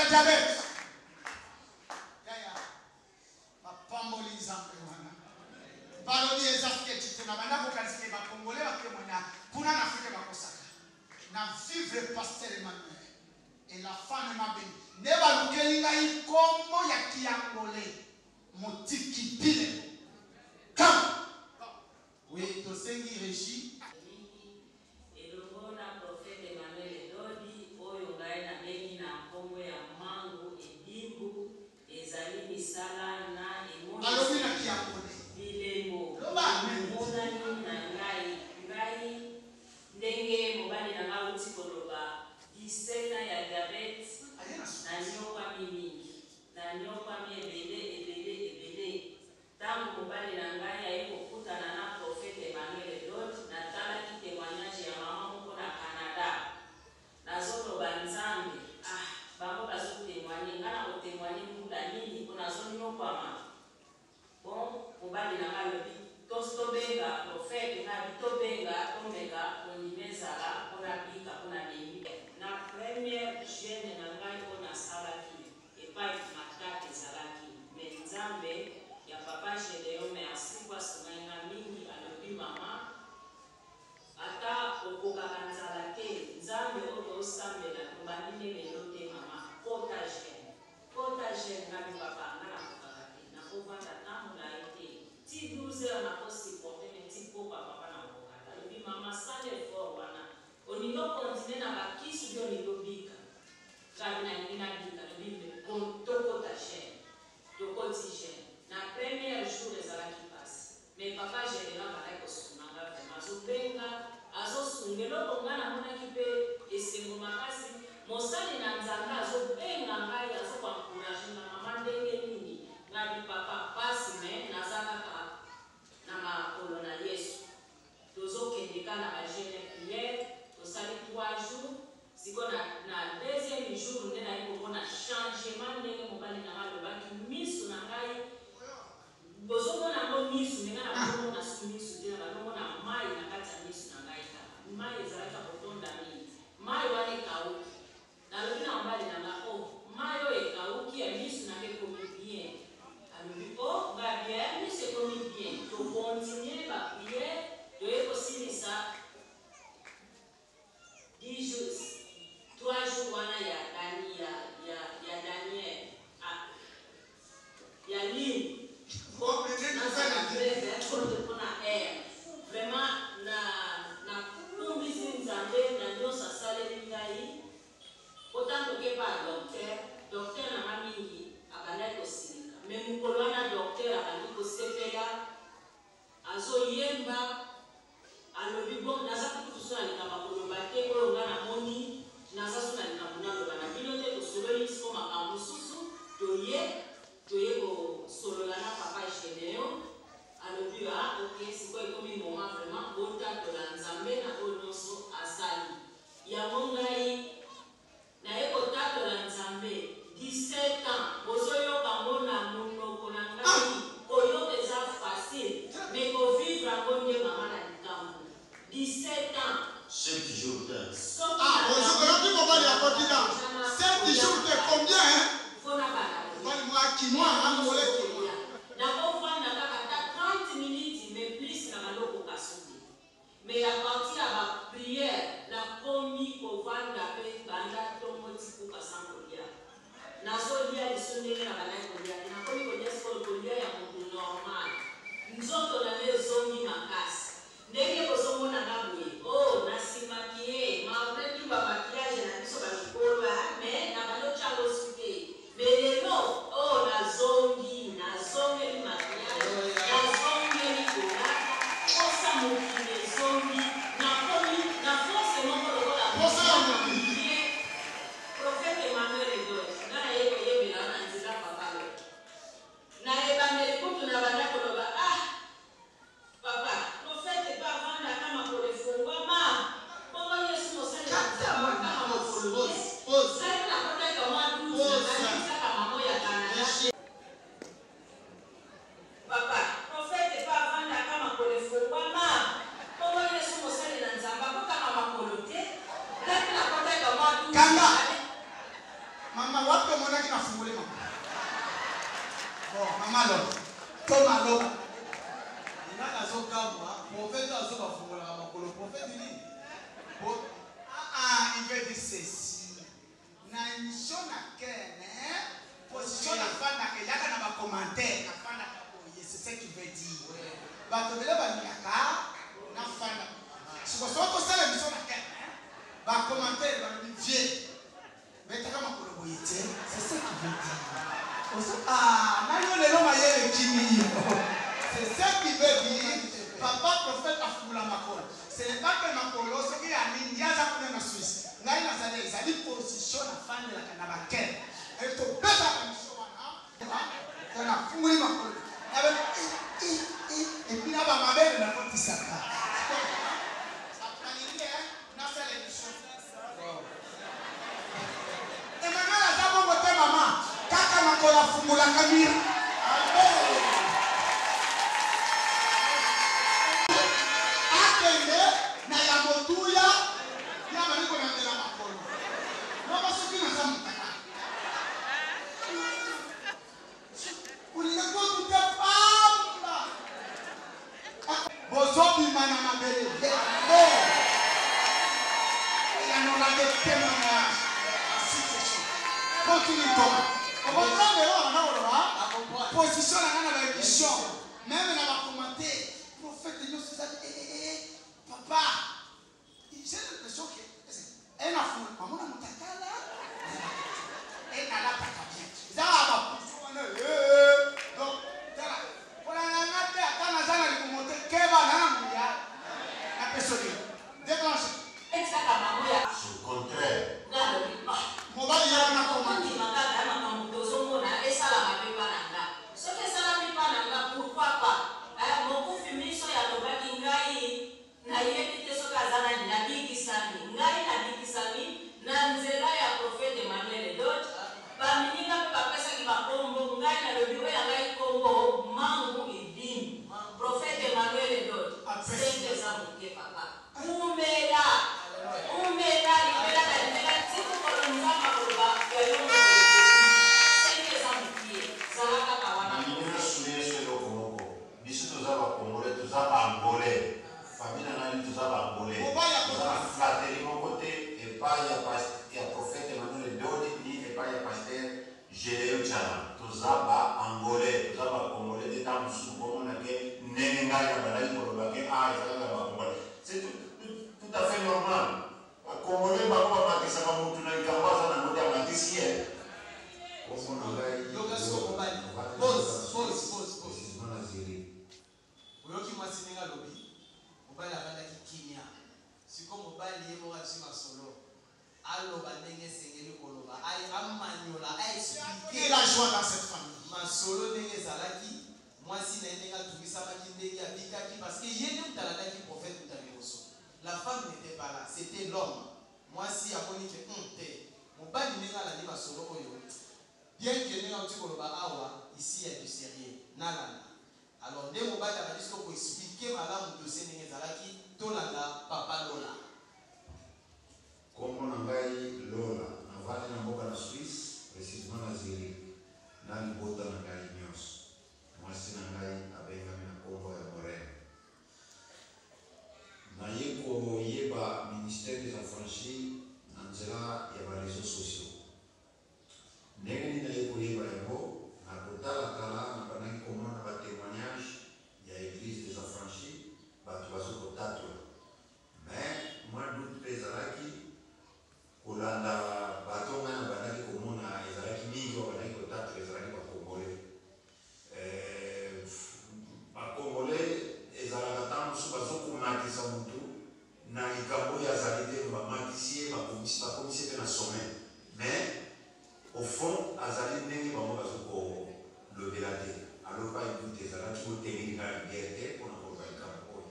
diabète. Yaya. Bapamboli nzambe wana. Balobi ezafike tituna bana kokanisi ba congolais ba kemona. Puna na Afrique ba kosaka. Na vivre pasteur Emmanuel. Et la femme m'a béni. Ne ba lukelinga ikombo ya kiangolé. Motiki pile. Come. Oui, tosengi régie. Et le bon prophète Emmanuel Dodi, oyo ngai na bengi na kombo ya mango edimbu ezali misala na emoni. Alobi na kiangolé. Bilemo. Loba mona ni na ngai ngai ndenge mobali na ngai uti koloba dix-sept ans ya diabète na nyokwa mingi na nyokwa mi ebele ebele ebele tango mobali na ngai aye kokutana na prophète Emmanuel Dodi natalaki témoignage ya mama moko na Canada nazoloba nzambe ah bango bazotémoigne nga na kotémoigne mbula nini mpo nazonyokwama bon mobali na ngai alobi tobenga prophète nga bitobenga tombeka konimezala mpona bika mpona bemi na première jeune na ngai mpo nasalaki epai makate ezalaki me nzambe ya papa Gédéon merci kwasungainga mingi alobi mama ata okokaka nzala te nzambe oyo osambela tobandine lelo te mama kota jeune kota jeune ngabi papa nga nakokaka te nakovanda ntambola ye te ti douze heures nakosupporte me ti pokwa papa na kokata alobi mama sala effort wana olingi okontinue na bakisi byo olingi obika ngabi nalingi nabika lobi tokota jeune tokoti jeune na premier jour ezalaki pasi mais papa Général balaki kosunganga vraimen azobenga azosunga eloko nga namonaki mpe esengo makasi mosali na nzambe azobenga ngai azokwankourage na mama ndenge nini ngabi papa pasi me naza kaka na makolo na Yesu tozokende ka na bagene priere tosali trois jours siko na deuxième jour nde nayi komona changement ndenge mobali na ngai alobaki miso na ngai bozomona ngo miso ndenge nazomona su miso te na bazomona mai na kati ya miso na ngai kaka mai ezalaki ya kotonda mingi mai wana ekauki nalobi na mobali na ngai o mai oyo ekauki ya miso na ngai ekomi bien alobi o nga bien miso ekomi bien tokontinue bapriere toye kosilisa dix jours trois jours wana ya dani ya ya ya Daniel ah ya ligne vraiment na na kumbisi nzambe na nyonso asaleli ngai otanto ke pa docteur docteur na mamingi abandaki kosilika me mokolo wana docteur abandi kosepela azoyemba alobi bon naza kutu so na likambo koloba te oyo nga namoni naza so na likambo naloba na bino te tosololi siko makambo mosusu toye toye kosolola na papa Gédéon alobi ah ok sikoyo ekomi moment vraiment otatola nzambe na oyo nyonso asali yango ngai naye kotatola nzambe dix-sept ans bozoyoka ngo na monoko na ngai koyoka eza facile mais kovivre yango nde mama na likambo dix-sept ans cinq jours de ah aujourd'hui mobali ya kotina cinq jours de combien hein fona bana bali mwa kimwa angole kimwa nakovanda kaka ta trente minutes mais plus na maloko kasuki mais à partir ya bapriere nakomi kovanda mpe banda ntongo tikuka sans kolia nazolia liso ndenge na balai kolia te nakomi kolia sikolo kolia ya motu normal nzoto na nde ezongi makasi ndenge kozomona nga boye o nasimaki ye maretu bamakiage na biso bamikolo mais na balotyango suke mais lelo o nazongi nazongeli makiage nazongeli kolata posa mokili ezongi nakomi na force moko lokola prophète Emmanuel Dodi nga naye koyebela na nzela papalo na ebandeli kutu na banda koloba ah papa prophète pa vanda kama kolefungwama bongo Yesu mosali kama makolo sali na koteka mwa douze nakisaka mamo ya Canada papa prophète pa vanda kama kolefungwama bongo Yesu lelo maloba. Nana zokamwa, prophète azobafungola makolo prophète nini? Ah, il veut dire ceci. Na nisho na kene, position na fanda ke yaka na ba commentaire, na fanda ka boye, c'est ce qu'il veut dire. Ba to bele ba nyaka na fanda. Si ko so to sala nisho na kene, ba commentaire ba ni vie. Mais ta kama ko boye te, c'est ce qu'il veut dire. Ah, na yo lelo ma yele kimi. C'est ce qu'il veut dire. Papa prophète a foula makolo. Ce n'est pas que makolo, ce qui a mis, il y a jamais en Suisse. N'a il a dit, ça dit position la femme de la canavaquelle. Elle te pète à la mission. Elle a foulé makolo. Et puis là, ma mère, elle a fait ça. Et maintenant, la dame va te maman. Kaka makolo a foulé la camire. Na ya motuya ya bali ko na tela makolo no ba so kina sa mutaka ulina ko tuta pamba bozo bi mana mabele bo ya no la de tema na situation continue to o ba tra de o na o ba position na na ba vision même na ba commenter prophète de Dieu ça papa, j'ai l'impression qu'elle a fait un maman dans ta cala. Elle n'a pas capté. Ça va pas. Donc, pour la nana, quand on a zana le monter, qu'elle va dans la la personne déclenche. Exactement. C'est le contraire. Mon bas il y a un comment dit magana na mamutozo mona esala mapepa nanga. Ce que ça la pepa nanga pourquoi pas? Mon confirmation ya lobaki ngai na yebite soka zana na bikisami ngai na bikisami na nzela ya prophète Emmanuel Dot bamininga pe bapesa ki bakombo ngai na lobi oyo ngai kombo mangu idini prophète Emmanuel Dot sente za muke papa umela umela libela na libela tiku kolonza makoloba ya yongo sente za muke zalaka kawana Nina suye suye do komoko biso tozaba kongole tozaba angolais famille nani tozaba angolais tozaba frateri mon côté et pas ya pasteur prophète Emmanuel Dodi ni et pas ya pasteur Gédéon Tchana tozaba angolais tozaba congolais de temps sous comme on a que nene ngai na balai koloba ke ah ezala ba congolais c'est tout, tout, tout à fait normal congolais ba ko ba kisa ba mutu na ikambaza na ngote amatisi ye komo na ngai Location compagnie. Pause, pause, pause, pause. Oyoki mwasi ninga lobi. Mobali abandaki kimia. Siko mobali ye mo ati masolo. Aloba ndenge sengeli koloba. Ai amanyola, ai expliquer la joie dans cette famille. Masolo ndenge zalaki. Mwasi na ndenge tukisabaki ndenge abikaki parce que yene mutaladaki prophète mutaleoso. La femme n'était pas là, c'était l'homme. Mwasi akoni ke honte. Mobali ninga la ni masolo oyo. Bien que nous avons awa ici il y a du sérieux nalanda. Alors dès mon bac à dire pour expliquer madame dossier n'est zalaki tolanda papa Lola. Comme on a Lola, on va aller en Boca Suisse, précisément à Zéry, dans le Bota na Galignos. Moi c'est nangai avec un combo à Morel. Na yeko yeba ministère des affranchis, nanzela yaba réseaux sociaux. Ndenge nina yeko yeba yango na kotala tala na banaki komona ba témoignage ya église des affranchis bato bazokotatwa mais moi doute mpe ezalaki kolanda bato ngai na bandaki komona ezalaki mingi oyo bandaki kotatwa ezalaki bakongole bakongole ezalaka ntango mosusu bazokomatisa motu na likambo oyo azali te bamatisi ye bakomisi ye mpe na sommet mais au fond, Azali n'est pas moi qui le délaté. Alors, pas écouter, ça va toujours tenir la liberté pour ne pas être comme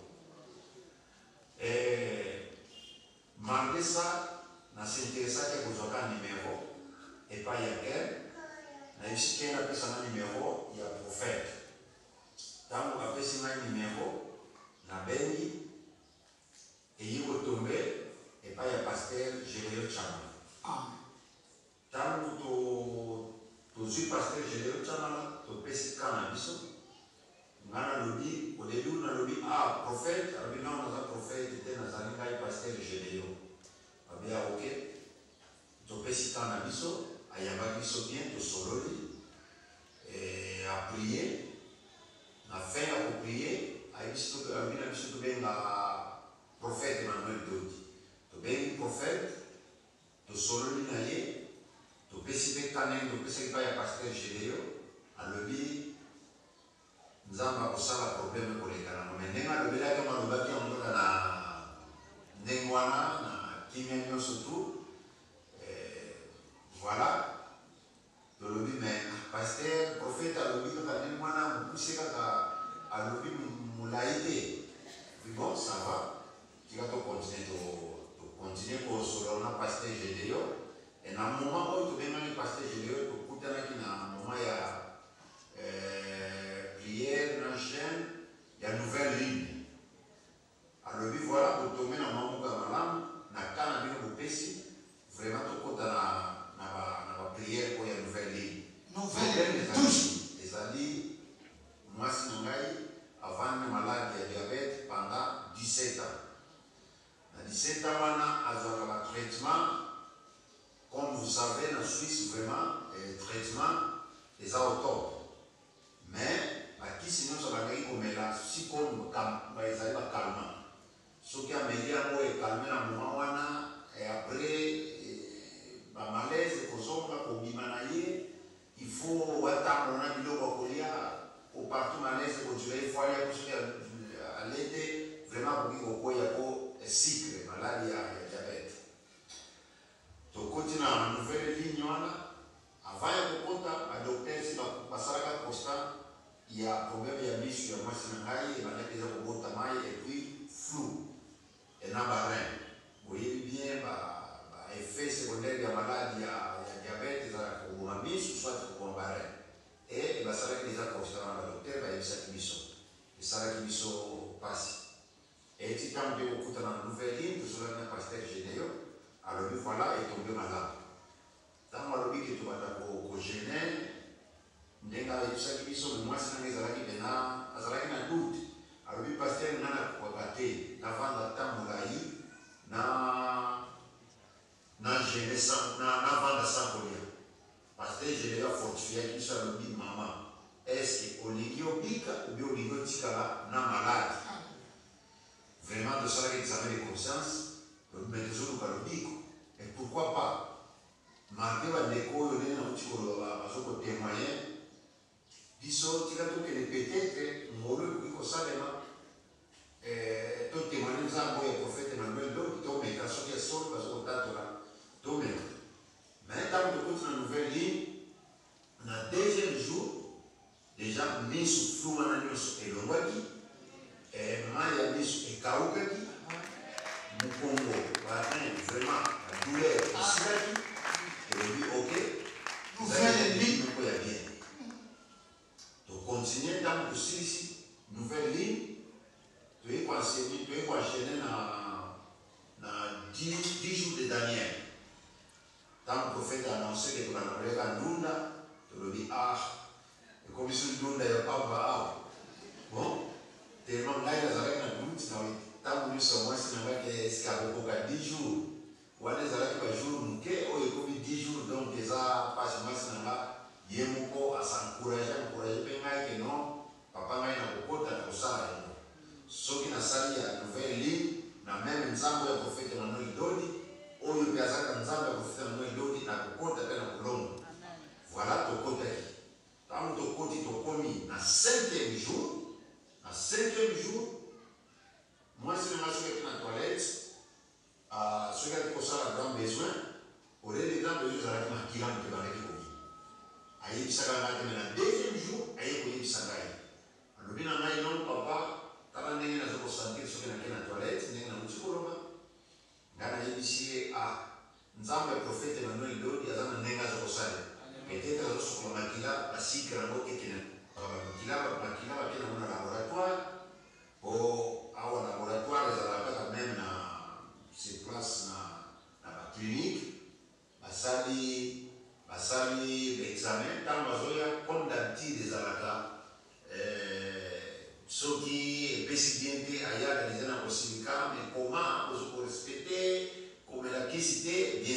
Et malgré ça, on s'intéresse à que vous avez un numéro et pas il y a qu'un. On a eu ce qu'il y a un numéro, il y a un prophète. Quand on a fait un numéro, on a béni et il est tombé et pas il y a pasteur Gédéon Tchana. Amen. Tanto tozwi pasteur Gédéon Tchana topesi kana biso pasteur Gédéon. Bien, ok. Topesi kana biso, ayamba biso bien, to sololi, et à prier. Na fin à prier, à biso to abina biso to benga prophète Emmanuel Dodi. To bengi prophète, to sololi na ye, to pesi pe kanen, to pesi pa ya pasteur Gédéon, à lobi nzamba kosala problème kolekana. Mais nenga lobela ke malobaki ondoka na nengwana na kimia surtout. Voilà. De l'obi, mais pasteur, prophète, à l'obi, quand on est moins, vous poussez à l'obi, moulaïté. Puis bon, ça va. Tu vas continuer de continuer pour sur le pasteur Gédéon. Et dans le moment où tu viens le pasteur Gédéon, tu écoutes là qu'il y a un moment, il y a prière, dans chaîne, il y a une nouvelle ligne. À l'obi, voilà, pour tomber dans le moment où tu as malade, na kana bino bopesi vraiment tokota na na ba na ba prière pour ya nouvelle ligne nouvelle ligne tous les alliés moi sinongai avant na maladie ya diabète pendant dix-sept ans na dix-sept ans wana azala ba traitement comme vous savez en Suisse vraiment eh, traitement des autors mais à qui sinon ça va gagner comme là si comme ba ezali ba calmant ce qui a meillé à moi est calmé dans le moment et après bah malaise pour ça pour bimanayer il faut attendre on a bilo bakolia au partout malaise pour durer il faut aller à l'été vraiment pour qu'il y ait un cycle maladie et diabète donc continue la nouvelle ligne avant de compter à docteur si basaraka constant il y a problème il y a mis sur moi sinangai et maintenant déjà pour botter maille et puis flou et n'a pas rien. Vous voyez bien, l'effet secondaire de la maladie, il y a diabète, il y a un amis, soit pour un barré. Et il va savoir que les gens constamment le docteur, il y a cette mission. Et ça va qui mission passe. Et si tu as beaucoup dans la nouvelle ligne, tu seras un pasteur Gédéon, alors voilà, il est tombé malade. Dans le lobby que tu vas d'abord gêner, ndenge avec ça qui mission, moi c'est un ezalaki bena, azalaki na doute. Alors le pasteur n'a pas battu avant la tamboulaï, na na jeunesse, na avant la sangolia. Pasteur j'ai déjà fortifié qui soit le big maman. Est-ce que olingi obika ou bien olingi otikala na malade? Vraiment de ça l'examen de conscience, mais toujours nous le biko. Et pourquoi pas? Malgré la déco, on est dans le tikolo, on témoigner. Biso tikato que peut-être molo qui kosalema eh to témoigner nzambo ya prophète Emmanuel Dodi to me kaso ya solo parce que tato là to me mais tant de continue la nouvelle ligne na deuxième jour déjà misu flou na nyuso elongwaki eh maya misu ekaukaki mukongo vraiment vraiment la douleur ici et lui ok nouvelle ligne ko ya bien. Donc, continuer dans le ici, nouvelle ligne, tu es enchaîné, tu es enchaîné dans dix jours de Daniel. Tant le prophète a annoncé que tu vas aller à Nunda, tu le dis, ah, et comme si Nunda n'est pas bah, bon, tellement là, il y a un doute, tant que nous sommes, c'est qu'il y a dix jours, ou à des arrêts qui jour, ou il y a dix jours, donc, il y a pas de mal, yemoko asancourager encourager pengai que non papa ngai na kokota na kosala yango soki na sali ya nouvelle ligne na même nzambo ya prophète Emmanuel Dodi oyo pe azaka nzambo ya prophète Emmanuel Dodi na kokota pe na kolongo voilà tokotaki tant tokoti tokomi na cinquième jour na cinquième jour moi c'est le marché qui na toilette à ceux qui ont ça grand besoin au lieu de grand besoin ça va être kilan de banaki aïe bisaka na deuxième jour aïe ko bisaka alors bien na non papa tala ndenge na zoko sentir soki na kena toilette ndenge na mutiko loma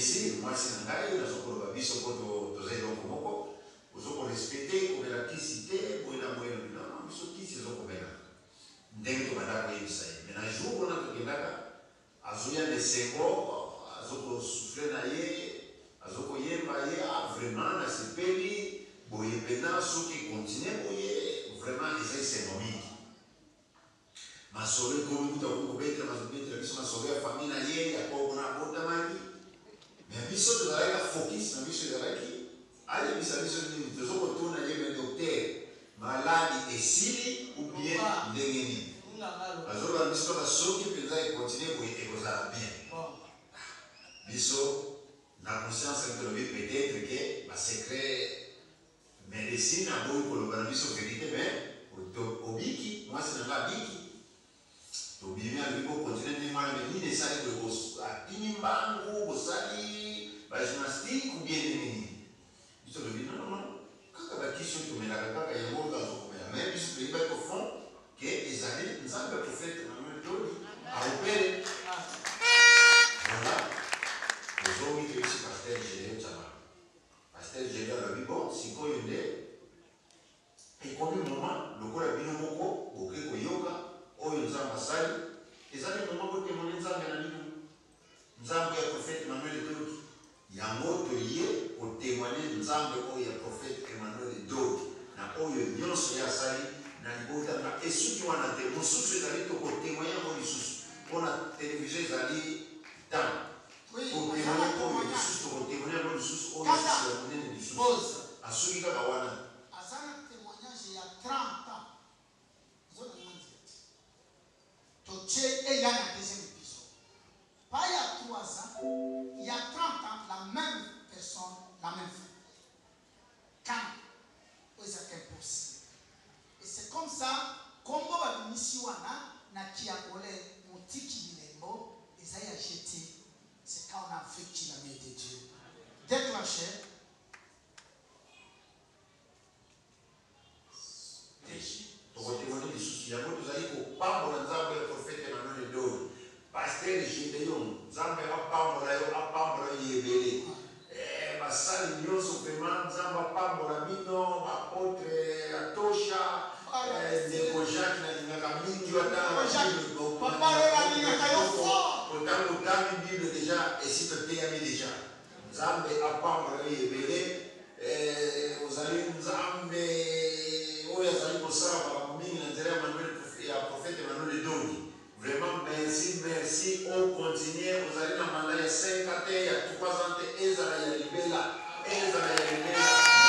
ici, moi c'est un gars, il a son coloba, il a son coloba, il a son coloba, il a son respecté, il a cité, il a moyen de non, il a son qui c'est son coloba. Dès que tu m'as dit ça, mais un jour on a tout là, à Zouya de Sengo, à Zoko souffler naïe, à Zoko yembaye, ah vraiment, à ce pays, boye pendant ceux qui continuent, boye vraiment les c'est nommé. Ma soeur comme vous avez coupé, ma soeur ma soeur famille naïe, à quoi on a porté ma vie. Mais biso de la focus, na biso de la qui, allez biso biso de nous autres tourner les docteurs, malade et si ou bien ndengeni. Alors la biso la soeur qui peut continuer pour être bien. Biso la conscience que le peut-être que la secret médecine a beau collaborer biso vérité mais au biki, moi c'est dans la biki. Donc bien il faut continuer de mal mais ni des salles de boss à timbangu bosali ba gymnastique ou bien ni biso le non non quand la question tu mets la kaka ya mo dans au mais biso le ba au fond que les années nous avons fait dans le monde à opérer voilà les hommes qui ici pasteur Jérémie Chama pasteur Jérémie la vie bon si quoi il est et comme le moment le corps bino moko boke ko yoga oyo nzambe asali ezali moma kotemone nzambe na bino nzambe ya prophète Emmanuel Doki yango toye kotemone nzambe oyo ya prophète Emmanuel Doki na oyo nyonso ya asali na libota na esuki wana te mosusu ezali tokotemoye yango lisusu mpona televizio ezali tan totemoye oyo lisusu tokotemoye yango lisusu oyo lisusu ya monene lisusu asuki kaka wana azana témoignage ya trente ans. Et il y a la deuxième épisode. Pas il y a trois ans, il y a trente ans, la même personne, la même femme. Quand c'est impossible. Et c'est comme ça, comme on va venir ici, na kiakole, mon tiki bilembo, et ça y a jeté. C'est quand on a vécu la main de Dieu. Déclenché. Tokotemone lisusu yango tozali kopambola nzambe ya profete Emmanuel Doki pasteur Gédéon nzambe apambola yo apambola yo yebele basali nyonso vraiment nzambe apambola bino bapotre atosha ndeko Jacques nalingaka mingi otango otami bible déjà esi toteyami déjà nzambe apambola yo yebele ozali nzambe oyo azali kosala mingi na nzela ya prophète Emmanuel Doki. Vraiment merci, merci. On continue. Vous allez dans le mandat ya cinq ans, ya trois ans, ezala ya libela, ezala ya libela.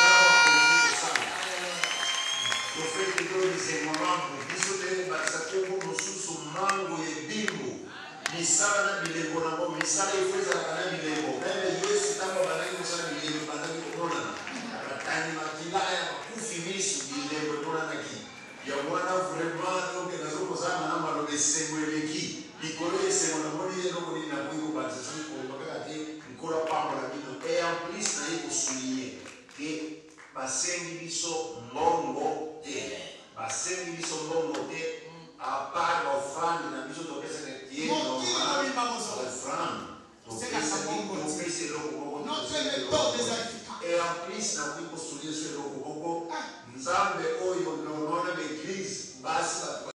Prophète Doki c'est maman, biso te basate ko mosusu mango ye bimbo. Misala na bilembo na bo, misala ifo ezala kana bilembo. Même Yesu tamba banaki mosala bilembo banaki komona. Batani makilaya bakufi misu bilembo tona ki. Ya mwana vraiment donc nazo kozama na malobe sengweleki likolo esengo na moni yelo moni na kuyo batisi ko bakaka te nkola pambo la bino et en plus na yeko souligner que basengi biso mbongo te basengi biso mbongo te à part l'offrande na biso to pesa que tie normal l'offrande c'est la sabongo c'est le notre méthode des africains et en plus na kuyo souligner sur le bongo nzambe oyo nonona l'église basi ba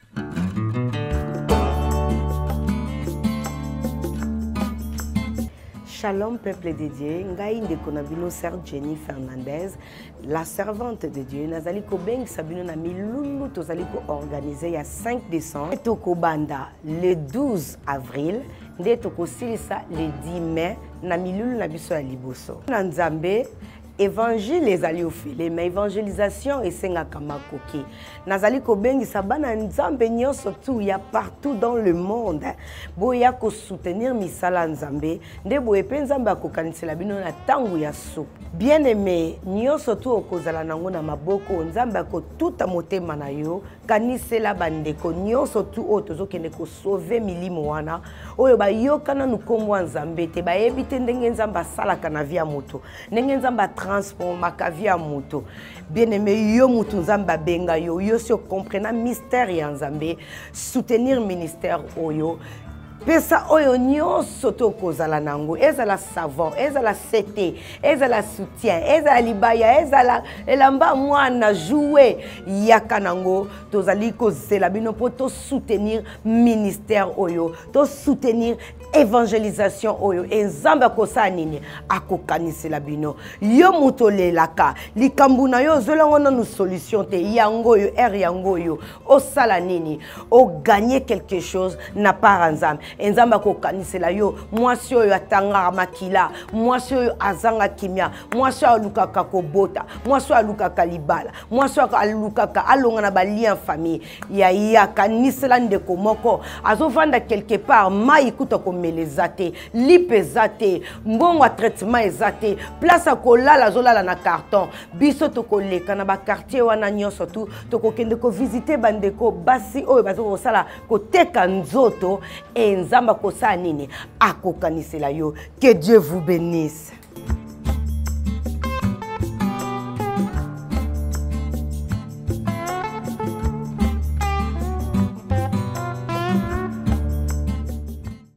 Shalom peuple de Dieu, ngai ndeko na bino sœur Jenny Fernandez, la servante de Dieu. Nazali ko beng sabino na milulu tozali ko organiser ya cinq décembre. Toko banda le douze avril, nde toko silisa le dix mai na milulu na biso ya liboso. Na Nzambe évangile ezali ofele mais évangélisation esengaka makoki nazali kobengisa bana nzambe nyonso tu ya partout dans le monde boya ko soutenir misala nzambe nde boye pe nzambe akokanisela bino na tangu ya so bien aimé nyonso tu okozala nango na maboko nzambe akotuta motema na yo kanisela bandeko nyonso tu oyo tozokende kosauve milimo wana oyo bayokana nukombo nzambe te bayebi te ndenge nzambe asalaka na via moto ndenge nzambe transformaka via moto bien aimé yo mutu nzamba benga yo yo si comprendre mystère ya nzambe soutenir ministère oyo pesa oyo nyonso tokozala nango ezala savon ezala sete ezala soutien ezala libaya ezala elamba mwana jouer yaka nango tozali kozela bino po to soutenir ministère oyo to soutenir évangélisation oyo enzamba kosa nini akokanisela bino yo mutolelaka likambu na yo zolango na solution te yango oyo er yango oyo osala nini o gagner quelque chose na part nzambe enzamba kokanisela yo mwasi oyo atangaka makila mwasi oyo azanga kimia mwasi oyo alukaka kobota mwasi oyo alukaka libala mwasi oyo alukaka alonga na balien famille ya ya kanisela ndeko moko azovanda quelque part mai kuta komeleza te lipeza te mbongo traitement eza te place akolala azolala na carton biso tokoleka na bakartier wana nyonso tu tokokende kovisite bandeko basi oyo bazokosala koteka nzoto enzamba kosa nini akokanisela yo. Que Dieu vous bénisse.